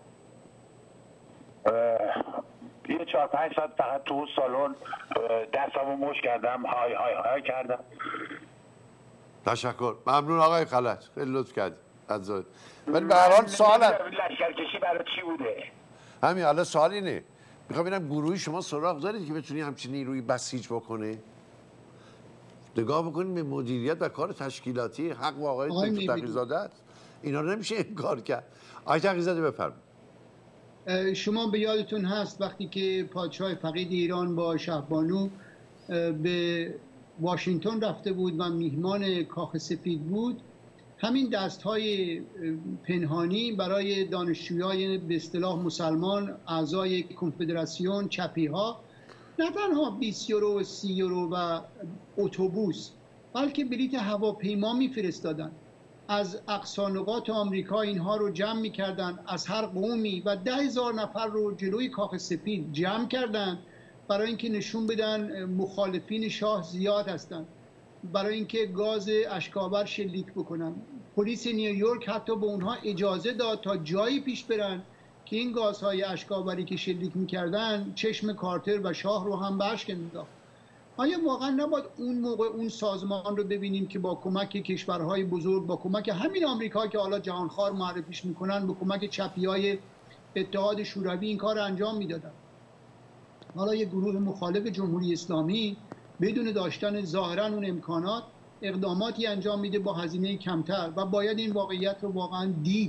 یه 4-5 ساعت فقط تو سالن دستامو مش کردم، های کردم. تشکر، ممنون آقای خلج، خیلی لطف کردید. ولی به هر حال سوالم لشکرکشی برای چی بوده؟ همین حالا سوال اینه، میخوام ببینم گروهی شما سراغ دارید که بتونی همچین نیروی بسیج بکنه؟ نگاه بکنید به مدیریت و کار تشکیلاتی حق و آقای دکتر تقی‌زاده است. اینا رو نمیشه انکار کرد. آقای تقی‌زاده بفرمایید. شما به یادتون هست وقتی که پادشاه فقید ایران با شهبانو به واشنگتن رفته بود و میهمان کاخ سفید بود، همین دست‌های پنهانی برای دانشجویان به اصطلاح مسلمان اعضای کنفدراسیون چپی‌ها نه تنها 20 یورو و 30 یورو و اتوبوس، بلکه بلیط هواپیما میفرستادن. از اقصا نقاط آمریکا اینها رو جمع میکردن، از هر قومی، و 10,000 نفر رو جلوی کاخ سفید جمع کردن برای اینکه نشون بدن مخالفین شاه زیاد هستن، برای اینکه گاز اشک‌آور شلیک بکنن. پلیس نیویورک حتی به اونها اجازه داد تا جایی پیش برن که این گازهای اشک‌آوری که شلیک میکردن چشم کارتر و شاه رو هم برشکن می‌انداخت. آیا واقعا نباید اون موقع اون سازمان رو ببینیم که با کمک کشورهای بزرگ، با کمک همین آمریکا که حالا جهانخوار معرفیش میکنن، با کمک چپی‌های اتحاد شوروی این کار رو انجام میدادن؟ حالا یه گروه مخالف جمهوری اسلامی بدون داشتن ظاهرا اون امکانات اقداماتی انجام میده با هزینه کمتر و باید این واقعیت رو واقعا دید.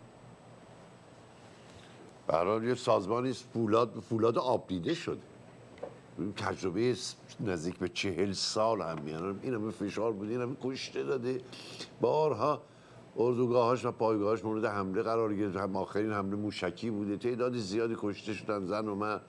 برای یه سازمانی فولاد آب دیده شده. تجربه نزدیک به 40 سال هم میانم، این همه فشار بوده، این همه کشته داده، بارها اردوگاهاش و پایگاهاش مورد حمله قرار گرفت، هم آخرین حمله موشکی بوده، تعداد زیادی کشته شدن زن و مرد.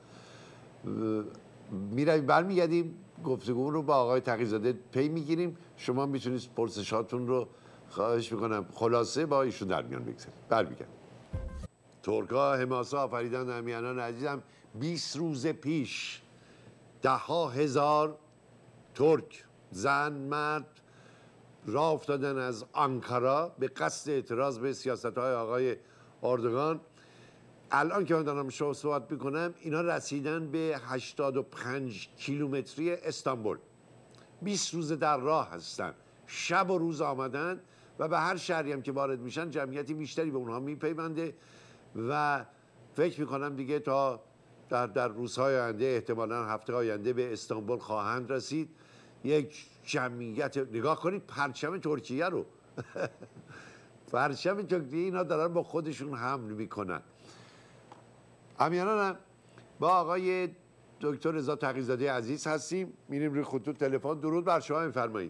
میرویم برمیگردیم گفتگو رو با آقای تقی‌زاده پی میگیریم. شما میتونید پرسشاتون رو خواهش میکنم خلاصه با ایشون در میان بگذارید. برمیگردیم. ترک‌ها حماسه آفریدن همیهنان عزیزم. 20 روز پیش 10,000 ترک زن مرد راه افتادن از آنکارا به قصد اعتراض به سیاست‌های آقای اردوغان. الان که من دارم شما صحبت میکنم اینا رسیدن به 85 کیلومتری استانبول. 20 روز در راه هستن، شب و روز آمدن و به هر شهری هم که وارد میشن جمعیتی بیشتری به اونها میپیونده و فکر میکنم دیگه تا در روزهای آینده، احتمالاً هفته آینده به استانبول خواهند رسید. یک جمعیت، نگاه کنید پرچم ترکیه رو پرچم ترکیه اینا دارن با خودشون حمل میکنن. همیانانم با آقای دکتر رضا تقی‌زاده عزیز هستیم، میریم روی خطوط تلفن. درود بر شما، میفرمایید.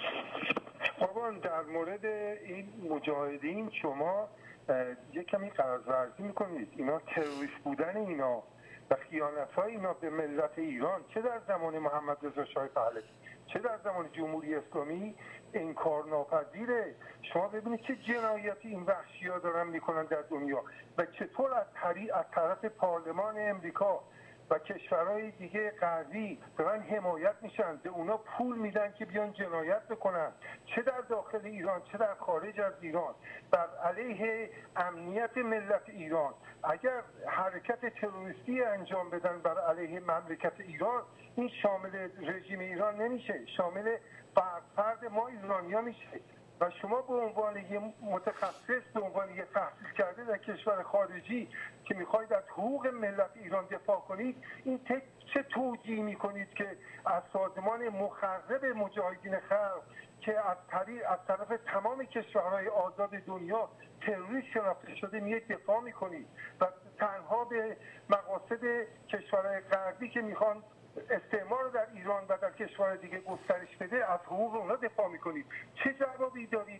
قربان، در مورد این مجاهدین شما یک کمی قرض‌ورزی میکنید. اینا تروریست بودن اینا و خیانت‌های اینا به ملت ایران چه در زمان محمد رضا شاه پهلوی چه در زمان جمهوری اسلامی انکارناپذیره. شما ببینید چه جنایتی این وحشی‌ها دارن میکنن در دنیا و چطور از طرف پارلمان امریکا و کشورهای دیگه غربی دارن حمایت میشن، به اونا پول میدن که بیان جنایت بکنن، چه در داخل ایران چه در خارج از ایران، بر علیه امنیت ملت ایران. اگر حرکت تروریستی انجام بدن بر علیه مملکت ایران، این شامل رژیم ایران نمیشه، شامل فرد ما ایرانی‌ها میشه. و شما به عنوان یه متخصص، به عنوان یه تحصیل کرده در کشور خارجی که میخواید از حقوق ملت ایران دفاع کنید، این چه توجیه میکنید که از سازمان مخرب مجاهدین خلق که از طرف تمام کشورهای آزاد دنیا تروریست شناخته شده میاد دفاع میکنید و تنها به مقاصد کشورهای غربی که میخوان استعمار رو در ایران و در کشور دیگه گسترش بده از حقوق اونا دفاع میکنید. چه جوابی دارید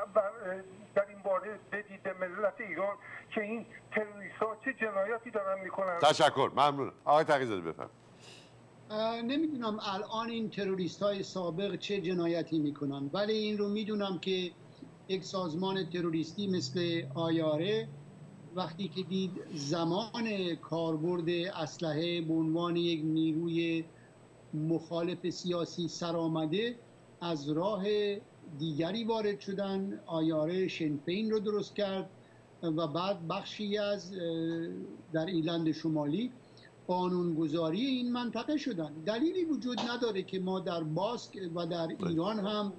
در این باره بدید به ملت ایران که این تروریست‌ها چه جنایاتی دارن میکنن؟ تشکر، ممنون. آقای تقی‌زاده بفرمایید. نمیدونم الان این تروریست‌های سابق چه جنایتی میکنن، ولی این رو میدونم که یک سازمان تروریستی مثل آیاره وقتی که دید زمان کاربرد اسلحه به عنوان یک نیروی مخالف سیاسی سر آمده، از راه دیگری وارد شدن. آیاره شنفین رو درست کرد و بعد بخشی از در ایرلند شمالی قانونگذاری این منطقه شدن. دلیلی وجود نداره که ما در باسک و در ایران هم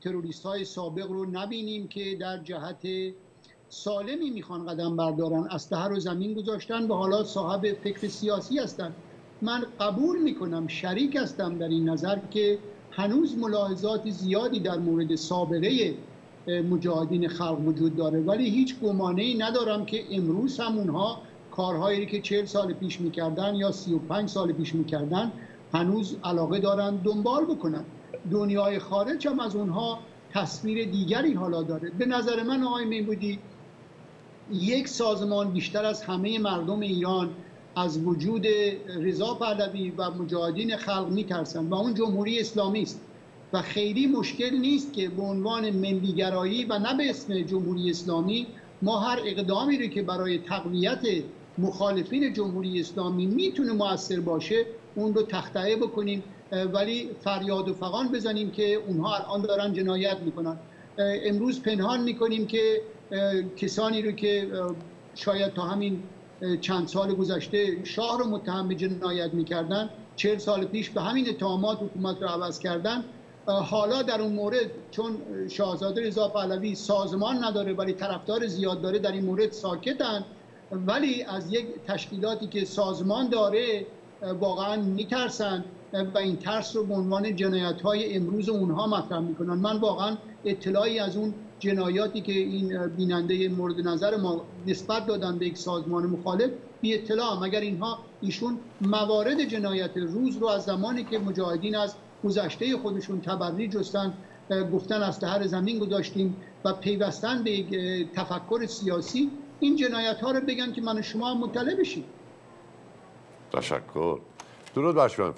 تروریست های سابق رو نبینیم که در جهت سالمی میخوان قدم بردارن، اسلحه رو زمین گذاشتن و حالا صاحب فکر سیاسی هستن. من قبول میکنم، شریک هستم در این نظر که هنوز ملاحظات زیادی در مورد سابقه مجاهدین خلق وجود داره، ولی هیچ گمانه‌ای ندارم که امروز هم اونها کارهایی که 40 سال پیش میکردن یا 35 سال پیش میکردن هنوز علاقه دارن دنبال بکنن. دنیای خارج هم از اونها تصویر دیگری حالا داره. به نظر من آقای میبودی یک سازمان بیشتر از همه مردم ایران از وجود رضا پهلوی و مجاهدین خلق میترسن و اون جمهوری اسلامی است و خیلی مشکل نیست که به عنوان ملیگرایی و نه به اسم جمهوری اسلامی ما هر اقدامی رو که برای تقویت مخالفین جمهوری اسلامی میتونه مؤثر باشه اون رو تخطئه بکنیم، ولی فریاد و فغان بزنیم که اونها الان دارن جنایت میکنن. امروز پنهان میکنیم که کسانی رو که شاید تا همین چند سال گذشته شاه رو متهم به جنایت میکردن 40 سال پیش به همین اتهامات حکومت رو عوض کردن، حالا در اون مورد چون شاهزاده رضا پهلوی سازمان نداره ولی طرفدار زیاد داره در این مورد ساکتن، ولی از یک تشکیلاتی که سازمان داره واقعا میترسن و این ترس رو به عنوان جنایت‌های امروز اونها مطرح میکنن. من واقعا اطلاعی از اون جنایاتی که این بیننده مورد نظر ما نسبت دادن به یک سازمان مخالف بی اطلاع، مگر ایشون موارد جنایت روز رو از زمانی که مجاهدین از گذشته خودشون تبری جستن گفتن اسلحه زمین گذاشتیم و پیوستن به یک تفکر سیاسی، این جنایت ها رو بگن که من و شما هم مطلع بشیم. تشکر. درود بر شما.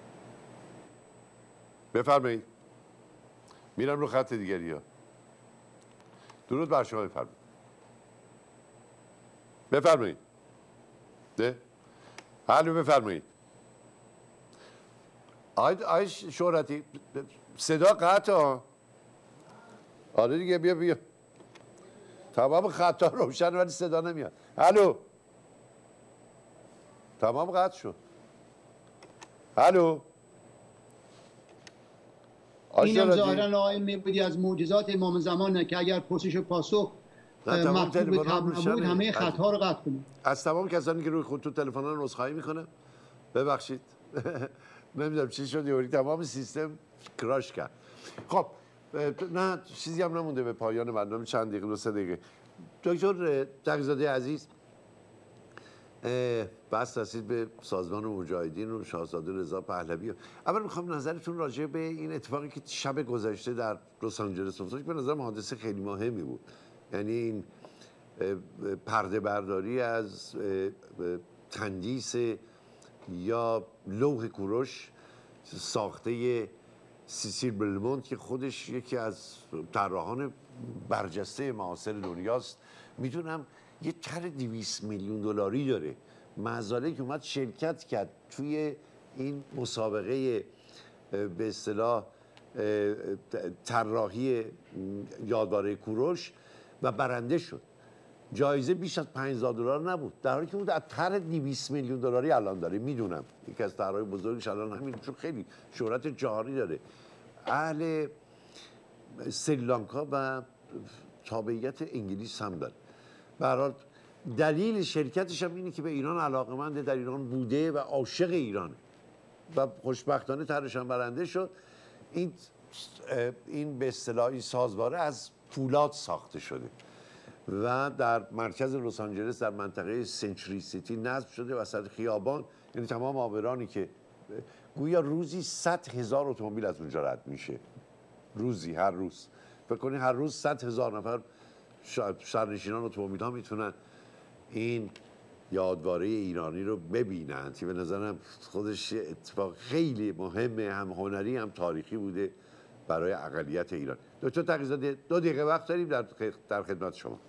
بفرمایید. میرم رو خط دیگری ها. درود بر شما. بفرمایید. ده حالا بفرمایید. آی شهرتی صدا قطع ها. آره دیگه بیا تمام خطا روشن ولی صدا نمیاد. الو تمام قطع شد. الو اینم ظاهرا آقای میبودی از معجزات امام زمانه که اگر پرسش و پاسخ مطلوب تبلیغ بود همه خطا رو قطع کنیم. از تمام کسانی که روی خطوط تلفن‌ها عذرخواهی میکنم، ببخشید نمیدونم چی شد یوری تمام سیستم کراش کرد. خب نه چیزی هم نمونده به پایان برنامه، چند دقیقه 2-3 دقیقه. دکتر تقی‌زاده عزیز بس رسید به سازمان مجاهدین و شاهزاده رضا پهلوی. اول میخوام نظرتون راجع به این اتفاقی که شب گذشته در لس آنجلس افتاد، به نظر حادثه خیلی مهمی بود. یعنی این پرده برداری از تندیس یا لوح کوروش ساخته سیسیل بلمونت که خودش یکی از طراحان برجسته معاصر دنیاست. میدونم یه طرح 200 میلیون دلاری داره. مزاله که اومد شرکت کرد توی این مسابقه به اصطلاح طراحی یادواره کوروش و برنده شد. جایزه بیش از $50,000 نبود، در حالی که اون از طرح 200 میلیون دلاری الان داره. میدونم یکی از طرحهای بزرگش الان همین، چون خیلی شهرت جهانی داره. اهل سریلانکا و تابعیت انگلیس هم داره. به هر حال دلیل شرکتش هم اینه که به ایران علاقه‌منده، در ایران بوده و عاشق ایرانه و خوشبختانه طرحش هم برنده شد. این به اصطلاح این سازواره از فولاد ساخته شده و در مرکز لس آنجلس در منطقه سنچری سیتی نصب شده وسط خیابان. یعنی تمام عابرانی که گویا روزی 100,000 اتومبیل از اونجا رد میشه، روزی، هر روز فکر کنید هر روز 100,000 نفر سرنشینان اتومبیل ها میتونن این یادواره ایرانی رو ببینن که به نظرم خودش اتفاق خیلی مهمه، هم هنری هم تاریخی بوده برای اقلیت ایران. دکتر تقی‌زاده 2 دقیقه وقت داریم در خدمت شما.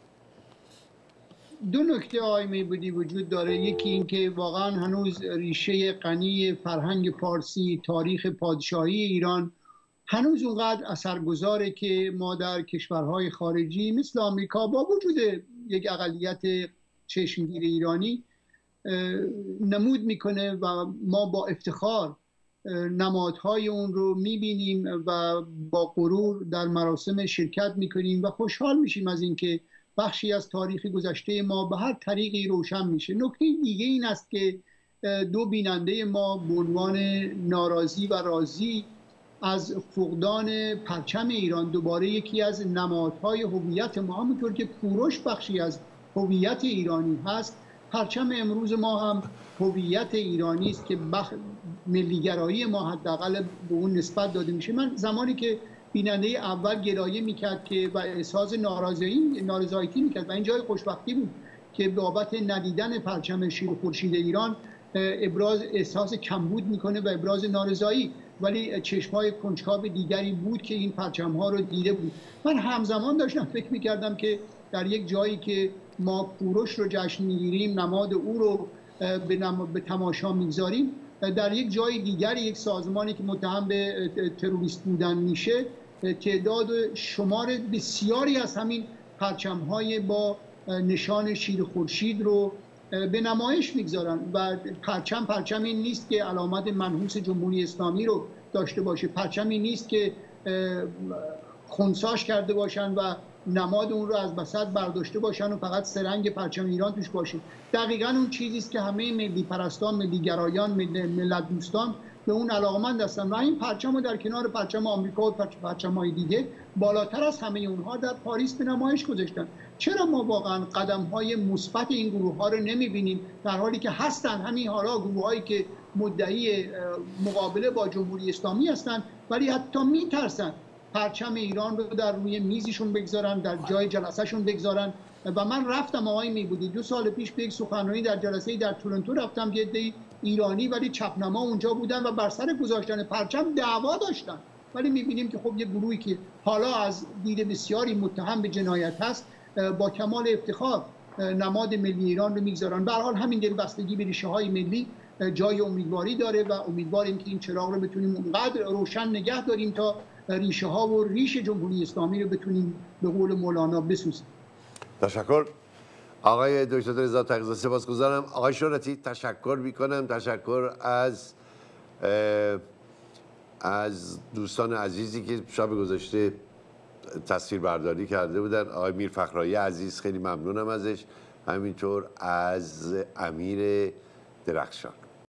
2 نکته آقای میبودی وجود داره. یکی این که واقعا هنوز ریشه غنی فرهنگ پارسی، تاریخ پادشاهی ایران هنوز اونقدر اثرگذاره که ما در کشورهای خارجی مثل آمریکا با وجود یک اقلیت چشمگیر ایرانی نمود میکنه و ما با افتخار نمادهای اون رو میبینیم و با غرور در مراسم شرکت میکنیم و خوشحال میشیم از اینکه بخشی از تاریخ گذشته ما به هر طریقی روشن میشه. نکته دیگه این است که دو بیننده ما به عنوان ناراضی و راضی از فقدان پرچم ایران، دوباره یکی از نمادهای هویت ما، همونطور که کوروش بخشی از هویت ایرانی هست، پرچم امروز ما هم هویت ایرانی است که ملیگرایی ما حداقل به اون نسبت داده میشه. من زمانی که بیننده اول گلایه میکرد که و احساس نارضایتی میکرد و این جای خوشبختی بود که بابت ندیدن پرچم شیر و خورشید ایران احساس کمبود میکنه و ابراز نارضایی، ولی چشمای کنجکاو دیگری بود که این پرچم ها رو دیده بود. من همزمان داشتم فکر میکردم که در یک جایی که ما کوروش رو جشن میگیریم، نماد او رو به تماشا میگذاریم، در یک جای دیگر یک سازمانی که متهم به تروریست بودن میشه تعداد شمار بسیاری از همین پرچم‌های با نشان شیر خورشید رو به نمایش میگذارن و پرچمی نیست که علامت منحوس جمهوری اسلامی رو داشته باشه، پرچمی نیست که خنثاش کرده باشن و نماد اون رو از وسط برداشته باشن و فقط سرنگ پرچم ایران توش باشه. دقیقاً اون چیزی است که همه ملی پرستان، ملی گرایان، ملت دوستان به اون علاقمند هستن و این پرچم رو در کنار پرچم آمریکا و پرچم‌های دیگه بالاتر از همه اونها در پاریس به نمایش گذاشتن. چرا ما واقعاً قدم‌های مثبت این گروه‌ها رو نمی‌بینیم در حالی که هستن همین حالا گروه‌هایی که مدعی مقابله با جمهوری اسلامی هستن ولی حتی می‌ترسن پرچم ایران رو در روی میزشون بگذارن، در جای جلسهشون بگذارن. و من رفتم، آقای میبودی 2 سال پیش به یک سخنرانی در جلسه‌ای در تورنتو رفتم، یه عده ایرانی ولی چپنما اونجا بودن و بر سر گذاشتن پرچم دعوا داشتن، ولی میبینیم که خب یه گروهی که حالا از دید بسیاری متهم به جنایت هست با کمال افتخار نماد ملی ایران رو میگذارن. به هر حال همین دلبستگی به ریشه‌های ملی جای امیدواری داره و امیدواریم که این چراغ رو بتونیم اونقدر روشن نگه داریم تا ریشه ها و ریش جمهوری اسلامی رو بتونیم به قول مولانا بسوزیم. تشکر آقای دکتر رضا تقی‌زاده، سپاسگزارم. آقای شهرتی تشکر میکنم، تشکر از دوستان عزیزی که شب گذشته تصویربرداری کرده بودن. آقای میر فخرایی عزیز خیلی ممنونم ازش، همینطور از امیر درخشان.